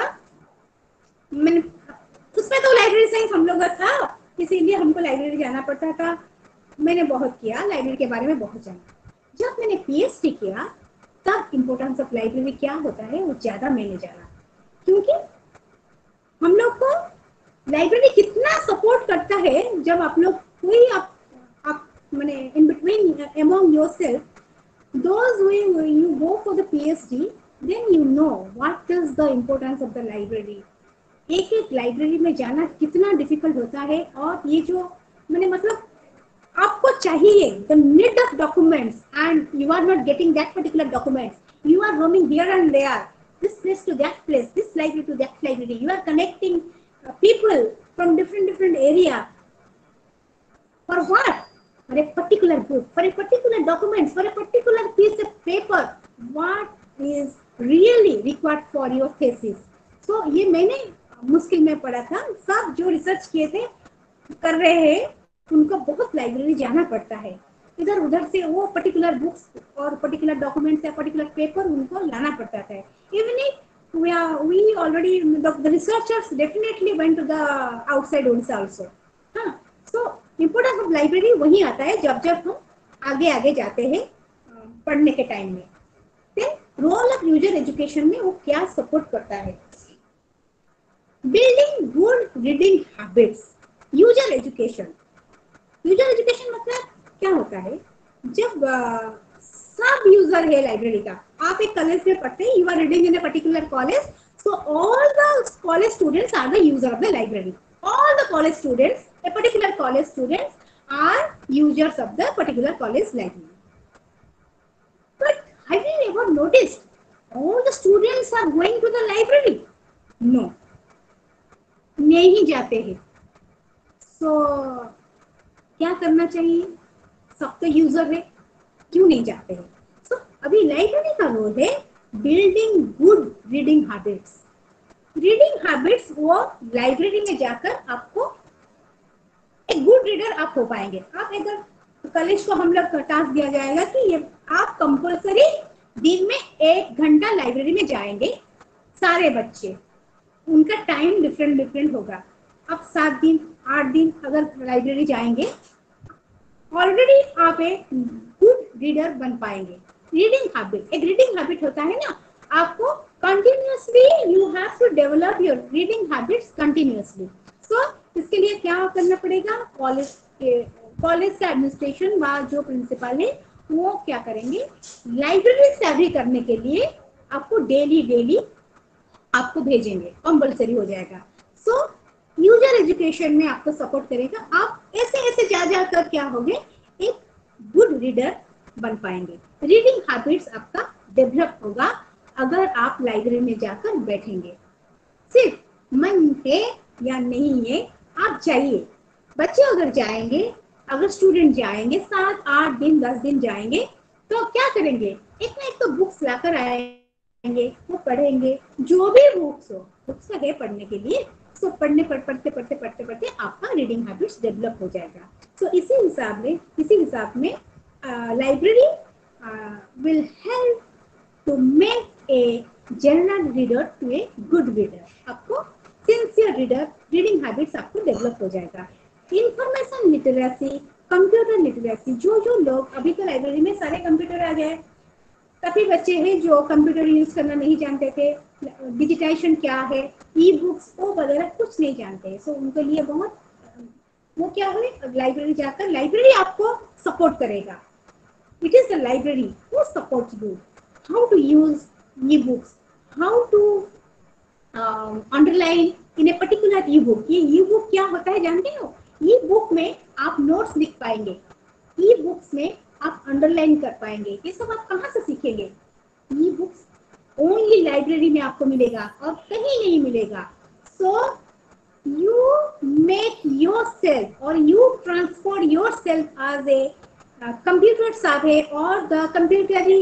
मैंने उसमें तो लाइब्रेरी साइंस हम लोग का था, इसीलिए हमको लाइब्रेरी जाना पड़ता था। मैंने बहुत किया, लाइब्रेरी के बारे में बहुत जाना। जब मैंने पीएचडी किया तब इम्पोर्टेंस ऑफ लाइब्रेरी क्या होता है वो ज्यादा मैंने जाना, क्योंकि हम लोग को लाइब्रेरी कितना सपोर्ट करता है। जब आप लोग कोई आप माने in between among yourself those you go for the PhD, then you know what is the importance of the library. एक एक लाइब्रेरी में जाना कितना डिफिकल्ट होता है, और ये जो मैंने मतलब आपको चाहिए the need of documents and you are not getting that particular documents, you are roaming here and there, this place to that place, this library to that library. You are connecting people from different area. For what? For a particular book, for a particular document, for a particular piece of paper. What is really required for your thesis? So ये मैंने मुश्किल में पढ़ा था। सब जो research किए थे कर रहे हैं, उनको बहुत लाइब्रेरी जाना पड़ता है, इधर उधर से वो पर्टिकुलर बुक्स और पर्टिकुलर डॉक्यूमेंट्स या पर्टिकुलर पेपर उनको लाना पड़ता है। Even if we already the researchers definitely went to the outside Odisha also. हाँ, so importance of library वही आता है जब जब हम आगे आगे जाते हैं पढ़ने के टाइम में। Then role of user education में वो क्या सपोर्ट करता है, building good reading habits. User education मतलब क्या होता है, जब सब यूजर है लाइब्रेरी का, आप एक कॉलेज में पढ़ते हैं, you are reading in a particular college, so all the college students are the user of the library. All the college students, a particular college students are users of the particular college library. But have you ever noticed all the students are going to the library? No, नहीं जाते हैं। So क्या करना चाहिए, सब तो user है, क्यों नहीं जाते हैं? तो अभी लाइब्रेरी का रोल है building good reading habits. Reading habits वो लाइब्रेरी में जाकर आपको एक गुड रीडर आप हो पाएंगे। आप अगर कॉलेज को हम लोग टास्क दिया जाएगा कि ये आप कंपल्सरी दिन में 1 घंटा लाइब्रेरी में जाएंगे, सारे बच्चे, उनका टाइम डिफरेंट डिफरेंट होगा। आप 7 दिन 8 दिन अगर लाइब्रेरी जाएंगे, ऑलरेडी आप एक गुड रीडर बन पाएंगे। रीडिंग हैबिट, एक रीडिंग हैबिट होता है ना, आपको continuously you have to develop your reading habits continuously. So इसके लिए क्या करना पड़ेगा, कॉलेज का एडमिनिस्ट्रेशन व जो प्रिंसिपल है वो क्या करेंगे, लाइब्रेरी सेवरी करने के लिए आपको डेली आपको भेजेंगे, कंपलसरी हो जाएगा। सो यूजर एजुकेशन में आपको सपोर्ट करेगा। आप ऐसे जा जाकर क्या होंगे, एक गुड रीडर बन पाएंगे। रीडिंग हैबिट्स आपका डेवलप होगा अगर आप लाइब्रेरी में जाकर बैठेंगे। सिर्फ मन है या नहीं है, आप जाइए। बच्चे अगर जाएंगे, अगर स्टूडेंट जाएंगे 7 8 दिन 10 दिन जाएंगे, तो क्या करेंगे, एक ना एक तो बुक्स लाकर आएंगे, वो पढ़ेंगे। जो भी बुक्स हो, बुक्स है पढ़ने के लिए, सो पढ़ते आपका रीडिंग हैबिट्स डेवलप हो जाएगा। सो इसी हिसाब में library will help to make a general reader to a good reader. आपको सिंसियर रीडिंग हैबिट्स आपको डेवलप हो जाएगा। इंफॉर्मेशन लिटरेसी, कंप्यूटर लिटरेसी, जो लोग अभी तो लाइब्रेरी में सारे कंप्यूटर आ गए, काफी बच्चे हैं जो कंप्यूटर यूज करना नहीं जानते थे, डिजिटाइजेशन क्या है, ई बुक्स वो वगैरह कुछ नहीं जानते। सो उनके लिए बहुत वो क्या है, लाइब्रेरी जाकर लाइब्रेरी आपको सपोर्ट करेगा। It is the library who supports you how to use e books, how to underline in a particular e book. ये ई बुक क्या होता है जानते हो, ई बुक में आप नोट्स लिख पाएंगे, ई बुक्स में आप अंडरलाइन कर पाएंगे। ये सब आप कहाँ से सीखेंगे, ई बुक्स ओनली लाइब्रेरी में आपको मिलेगा और कहीं नहीं मिलेगा। सो यू मेक योरसेल्फ और you transform yourself as a computer savvy और the computer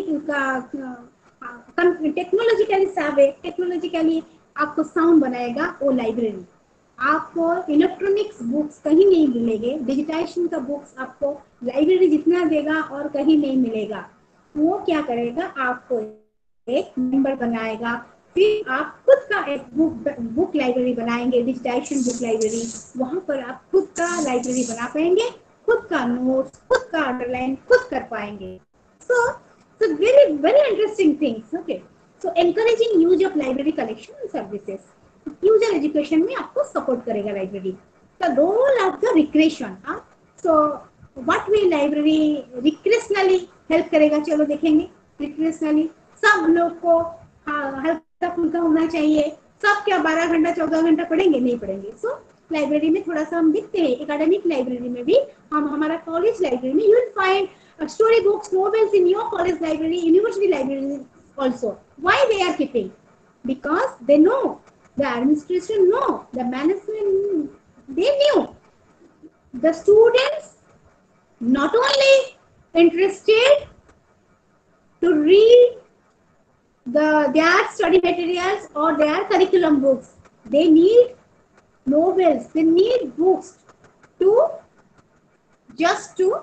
technologically savvy, technologically आपको साउंड बनाएगा वो लाइब्रेरी। आपको इलेक्ट्रॉनिक्स बुक्स कहीं नहीं मिलेंगे, डिजिटाइजेशन का बुक्स आपको लाइब्रेरी जितना देगा और कहीं नहीं मिलेगा। वो क्या करेगा, आपको एक मेंबर बनाएगा, फिर आप खुद का एक बुक लाइब्रेरी बनाएंगे, डिजिटाइजेशन बुक लाइब्रेरी। वहां पर आप खुद का लाइब्रेरी बना पाएंगे, खुद का नोट्स, खुद का अंडरलाइन खुद कर पाएंगे। So very interesting things. Okay, so encouraging use of library collection and services, user education में आपको सपोर्ट करेगा library. The role of the recreation, so what will library recreationally help करेगा, चलो देखेंगे। रिक्रिएशनली सब लोग को हल्का फुल्का होना चाहिए। सब क्या 12 घंटा 14 घंटा पढ़ेंगे, नहीं पढ़ेंगे। सो लाइब्रेरी में थोड़ा सा हम देखते हैं, एकेडमिक लाइब्रेरी में भी हम, हमारा कॉलेज लाइब्रेरी में you will find story books, novels in your college library, university library also. Why they are keeping? Because they know, the administration know, the management, they knew. The students not only interested to read their study materials or their curriculum books. They need novels, they need books to just to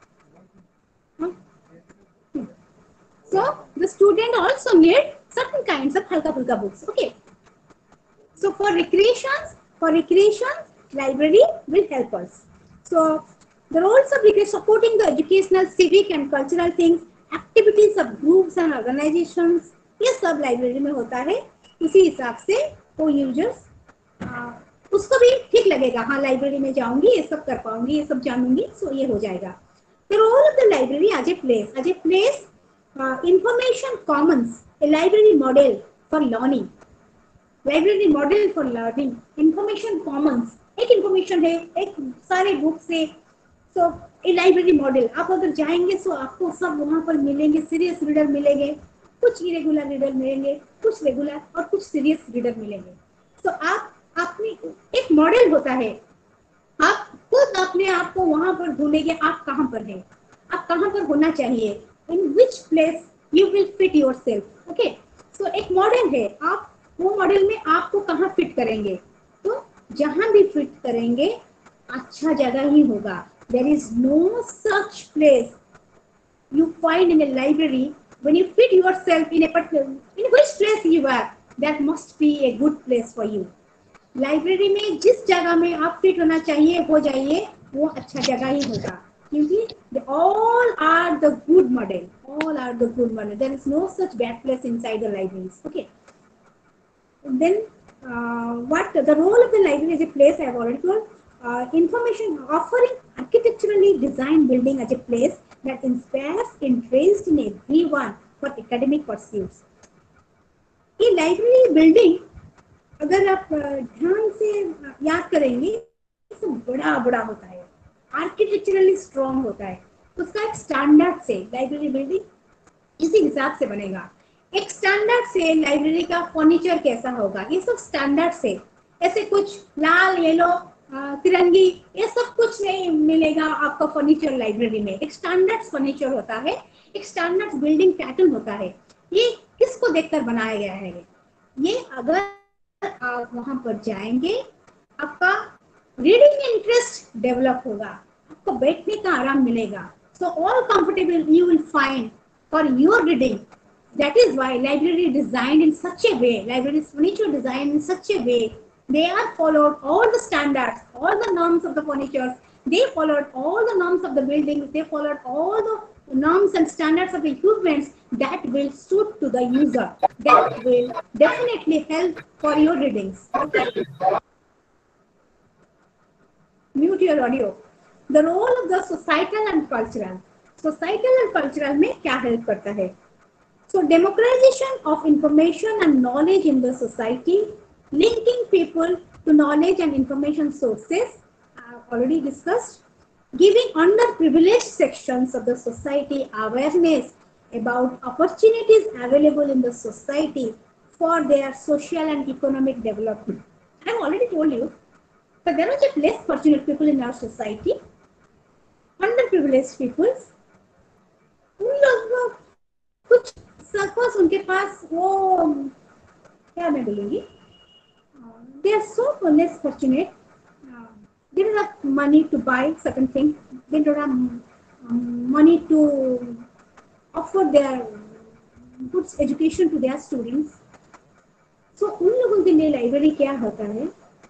so the student also need certain kinds of halka fulka books. Okay, so for recreation library will help us. So the roles of recreation, supporting the educational, civic and cultural things, activities of groups and organizations, ये सब library में होता है। इसी हिसाब से वो users उसको भी ठीक लगेगा, हाँ लाइब्रेरी में जाऊंगी, ये सब कर पाऊंगी, ये सब जानूंगी, सो ये हो जाएगा। The role of the library as a place, information commons, a library model for learning, information commons, एक information है, एक सारे बुक्स है। सो ए लाइब्रेरी मॉडल, आप अगर जाएंगे तो आपको सब वहां पर मिलेंगे, सीरियस रीडर मिलेंगे, कुछ इरेगुलर रीडर मिलेंगे, कुछ रेगुलर और कुछ सीरियस रीडर मिलेंगे। तो आप अपनी एक मॉडल होता है, आप खुद अपने आप को वहां पर ढूंढेंगे, आप कहाँ पर हैं, आप कहाँ पर होना चाहिए, in which place you will fit yourself. Okay, so एक मॉडल है, आप वो मॉडल में आपको कहाँ फिट करेंगे, तो जहां भी फिट करेंगे अच्छा जगह ही होगा। There is no such place you find in a library when you fit yourself in a particular, in which place you are, that must be a good place for you. Library में जिस जगह में आप fit होना चाहिए हो जाइए, वो अच्छा जगह ही होगा, क्योंकि all are the good model, all are the good model. There is no such bad place inside the libraries. Okay. Then what the role of the library as a place I have already told. Information offering architecturally designed building as a place that inspires interest in everyone for academic pursuits. ये library building अगर आप ध्यान से याद करेंगे तो बड़ा बड़ा होता है, आर्किटेक्चरली स्ट्रॉन्ग होता है, उसका एक स्टैंडर्ड से लाइब्रेरी बिल्डिंग इसी हिसाब से बनेगा। एक स्टैंडर्ड से लाइब्रेरी का फर्नीचर कैसा होगा, ये सब स्टैंडर्ड से, ऐसे कुछ लाल येलो तिरंगी ये सब कुछ नहीं मिलेगा आपका फर्नीचर लाइब्रेरी में। एक स्टैंडर्ड फर्नीचर होता है, एक स्टैंडर्ड बिल्डिंग पैटर्न होता है। ये किसको देखकर बनाया गया है? ये अगर आप वहां पर जाएंगे आपका रीडिंग इंटरेस्ट डेवलप होगा, आपको बैठने का आराम मिलेगा, so all comfortable you will find for your reading. That is why library designed in such a way, library furniture designed in such a way, they are followed all the standards, all the norms of the furniture, they followed all the norms of the buildings, they followed all the norms and standards of the equipments that will suit to the user, that will definitely help for your readings. Okay. Mute your audio. The role of the societal and cultural. Societal and cultural में क्या help करता है? So democratization of information and knowledge in the society, linking people to knowledge and information sources, I have already discussed. Giving underprivileged sections of the society awareness about opportunities available in the society for their social and economic development. I have already told you that there are just less fortunate people in our society, underprivileged people. उन लोगों कुछ suppose उनके पास वो क्या मैं बोलूँगी, they are so less fortunate, they don't have money to buy certain things, they don't have money to offer their good education to their students. So उन लोगों के लिए लाइब्रेरी क्या होता है,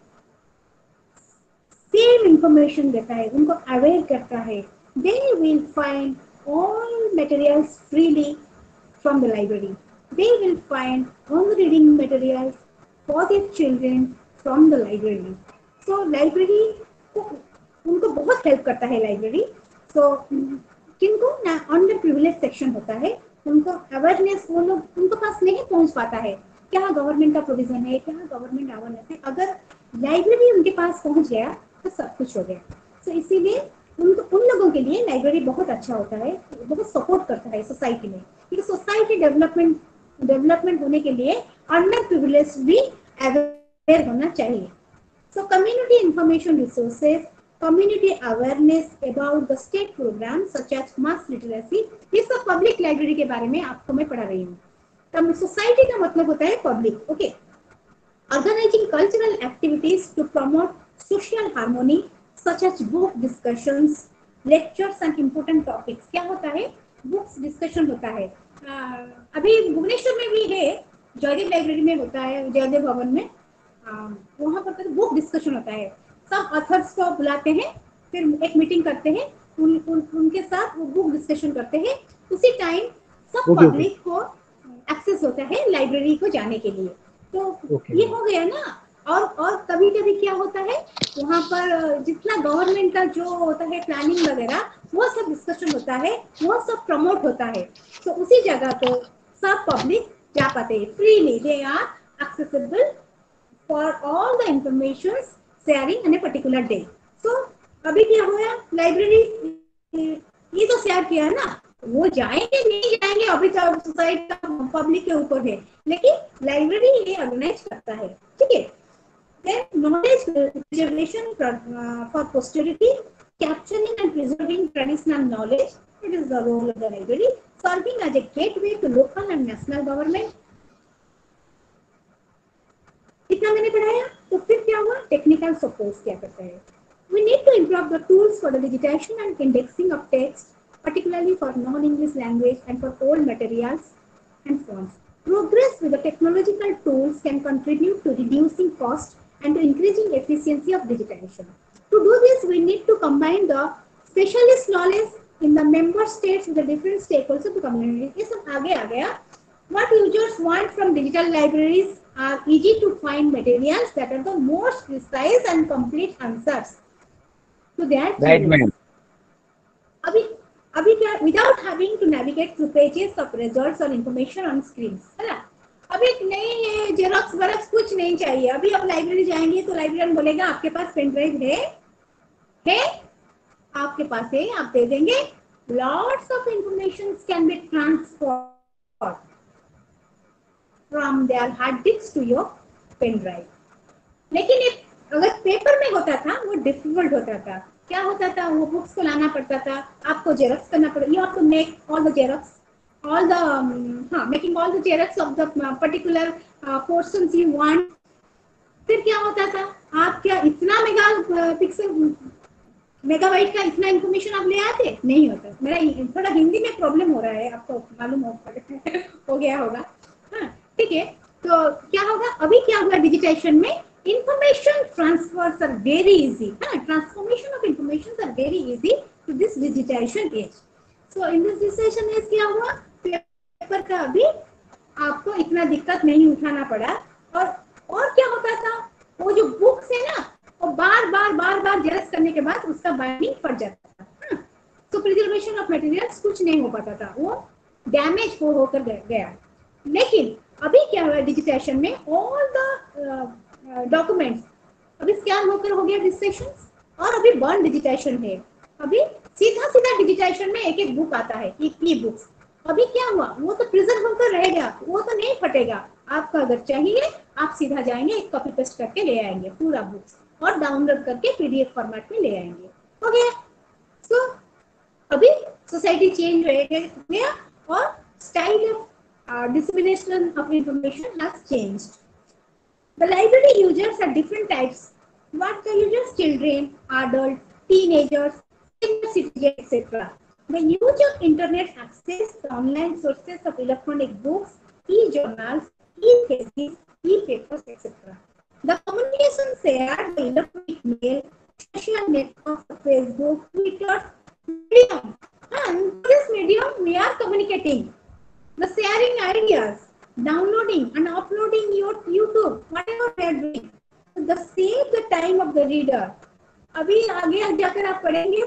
सेम इंफॉर्मेशन देता है, उनको अवेयर करता है। They will find all materials freely from the library. They will find all the reading materials for their children from the library. So library को उनको बहुत हेल्प करता है लाइब्रेरी। So किनको ना अंडर प्रिविलेज सेक्शन होता है, उनको अवेयरनेस वो लोग उनको पास नहीं पहुंच पाता है, क्या गवर्नमेंट का प्रोविजन है, क्या गवर्नमेंट अवेयरनेस है। अगर लाइब्रेरी उनके पास पहुंच गया तो सब कुछ हो गया। तो इसीलिए उन लोगों के लिए लाइब्रेरी बहुत अच्छा होता है, बहुत सपोर्ट करता है सोसाइटी में, क्योंकि सोसाइटी डेवलपमेंट होने के लिए अंडर प्रिविलेज भी अवेयर होना चाहिए। So community information resources, community awareness about the state programme such as mass literacy, ये सब पब्लिक लाइब्रेरी के बारे में आपको मैं पढ़ा रही हूँ। तब सोसाइटी का मतलब होता है public. Okay, organising cultural activities to promote social harmony such as book discussions, lectures and important topics. क्या होता है? बुक्स डिस्कशन होता है। अभी भुवनेश्वर में भी है, जयदेव लाइब्रेरी में होता है, जयदेव भवन में, वहाँ पर बुक डिस्कशन होता है। सब ऑथर्स को बुलाते हैं, फिर एक मीटिंग करते हैं, उनके साथ वो बुक डिस्कशन करते हैं। उसी टाइम सब पब्लिक को एक्सेस होता है लाइब्रेरी को जाने के लिए। तो ये हो गया ना। और कभी कभी क्या होता है, वहाँ पर जितना गवर्नमेंट का जो होता है प्लानिंग वगैरह, वो सब डिस्कशन होता है, वो सब प्रमोट होता है। तो उसी जगह को सब पब्लिक जा पाते हैं freely, they are accessible for all the information sharing in a particular day. तो अभी क्या हुआ, लाइब्रेरी ये तो शेयर किया ना, वो जाएंगे नहीं जाएंगे अभी तो सोसाइटी का पब्लिक के ऊपर है, लेकिन लाइब्रेरी ये ऑर्गेनाइज करता है। ठीक है। Then knowledge preservation for posterity, capturing and preserving traditional knowledge. It is the role of the library, serving as a gateway to local and national government. इतना मैंने पढ़ाया। तो फिर क्या हुआ, टेक्निकल सपोर्ट क्या करता है। We need to improve the tools for the digitization and indexing of text, particularly for non-English language and for old materials and fonts. Progress with the technological tools can contribute to reducing cost and to increasing efficiency of digitization. To do this, we need to combine the specialist knowledge in the member states with the different stakeholders of the community. ये सब आगे आ गया. What users want from digital libraries are easy to find materials that are the most precise and complete answers to their queries. अभी क्या, without having to navigate through pages of results or information on screens, है ना? अभी नहीं है, xerox वरक्स कुछ नहीं चाहिए. अभी आप लाइब्रेरी जाएंगे तो लाइब्रेरियन बोलेगा आपके पास पेन ड्राइव है, आपके पास है, आप दे देंगे. Lots of information can be transferred from their hard disks to your pen drive. लेकिन अगर पेपर में होता था वो डिफिकल्ट होता था. क्या होता था, वो बुक्स को लाना पड़ता था, आपको जेरॉक्स करना पड़ता. You have to make all the xerox, all the making all the xerox of the particular portions you want. फिर क्या होता था, आप क्या इतना मेगाबाइट का इतना इंफॉर्मेशन आप ले आते? नहीं होता. मेरा थोड़ा हिंदी में प्रॉब्लम हो रहा है, आपको मालूम हो गया होगा. हाँ ठीक है. तो क्या होगा, अभी क्या हुआ डिजिटाइजेशन में, information transfers are very easy. Transformation of information are very easy to this digitization age. So in this digitization age क्या हुआ, पेपर का अभी आपको इतना दिक्कत नहीं उठाना पड़ा. और क्या होता था, वो जो बुक्स है ना, वो बार जेरॉक्स करने के बाद उसका बाइंडिंग फट जाता था. तो प्रिजर्वेशन ऑफ मटेरियल्स कुछ नहीं हो पाता था, वो डैमेज होकर गया. लेकिन अभी क्या हुआ डिजिटाइजेशन में, ऑल द डॉक्यूमेंट्स अभी स्कैन होकर हो गया डिजिटाइजेशन. और अभी बर्न डिजिटाइजेशन है. अभी सीधा डिजिटाइजेशन में एक बुक आता है, ई बुक्स. अभी क्या हुआ, वो तो प्रिजर्व होकर रहेगा, वो तो नहीं फटेगा. आपका अगर चाहिए आप सीधा जाएंगे, एक कॉपी पेस्ट करके ले आएंगे पूरा बुक्स, और डाउनलोड करके पीडीएफ फॉर्मेट में ले आएंगे. हो गया. सो अभी सोसाइटी चेंज हो गया और style of dissemination of information has changed. The library users are different types. What the users? Children, adults, teenagers, senior citizens, etc. The use of internet access to online sources of electronic books, e-journals, e-theses, e-papers, etc. The communication shared by electronic mail, social networks, Facebook, Twitter, medium. And this medium we are communicating. The sharing ideas, downloading and uploading your YouTube, whatever they are doing. The save the time of the reader. अभी आगे जाकर आप पढ़ेंगे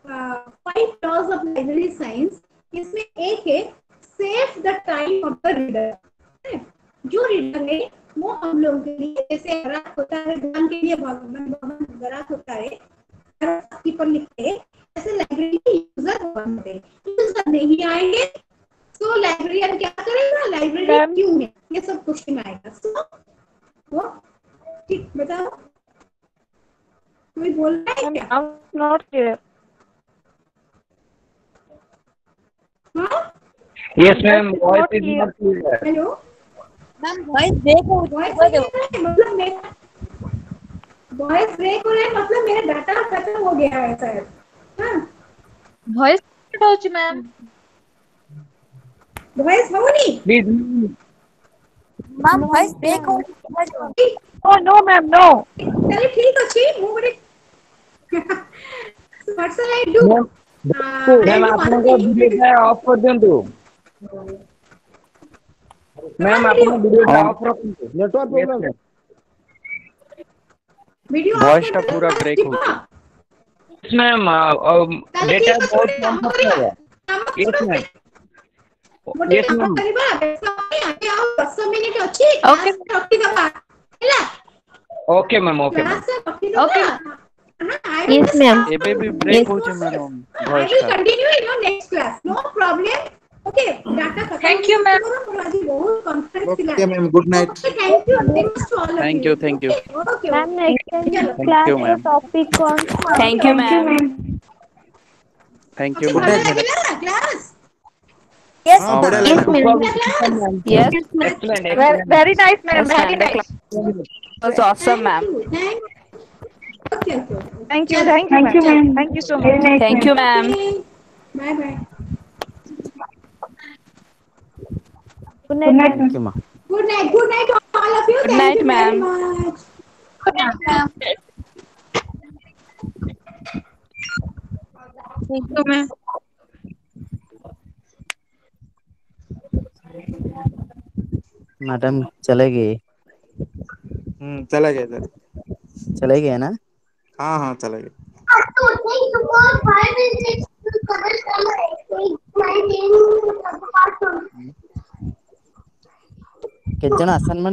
5 laws of library science. इसमें एक है save the time of the reader. जो reader है वो हम लोगों के लिए, जैसे गराक होता है, भगवान के लिए भगवान गराक होता है, कीपर लिखते हैं, ऐसे लाइब्रेरी के यूजर बनते हैं. यूजर नहीं आएंगे तो लाइब्रेरियन क्या करेगा, लाइब्रेरी क्यों है, ये सब क्वेश्चन आएगा. सो वो ठीक बताओ, कोई बोल रहा है क्या? Not clear. हाँ yes ma'am, voice is not clear. Hello ma'am, voice break हो रहा है. मतलब मेरा वॉइस ब्रेक हो रहा है, मतलब मेरा डाटा खत्म हो गया है शायद. हाँ वॉइस कट हो चुकी मैम. वॉइस हो नहीं प्लीज मैम, वॉइस ब्रेक हो रही है. Oh no, ma'am, no. चलिए ठीक अच्छी मूव रे. What shall I do? Ma'am आपको वीडियो ऑफ कर दियंतु. मैम आपको वीडियो ऑफ रखो. Network problem. वीडियो वॉइस का पूरा ब्रेक हो गया. मैम डेटा बहुत कम हो गया. Yes ma'am. Yes, ma'am. Okay, ma'am. Okay. Okay. Yes, ma'am. एबे भी ब्रेक हो जाए madam. I will continue in your next class. No problem. Okay. Data. Thank you, ma'am. Okay, ma'am. Good night. Thank you. Thanks to all of Thank you, thank you. Okay. Ma'am, next Thank class you, ma'am. topic on. Thank you, ma'am. Thank you. Good night. Class. Yes, Yes, ma'am. Yes. Excellent. Excellent. Very nice, ma'am. Very nice. was awesome, ma'am. Okay. Thank you. Thank you, ma'am. Thank you so much. Thank you, ma'am. Bye bye. Good night, ma'am. Thank you, ma'am. Good night all of you. Good Thank night, you very ma'am. much. Thank you ma'am. Madam चले गए। चला गया इधर। चले गए ना? हाँ हाँ चला गया। कितने असाइनमेंट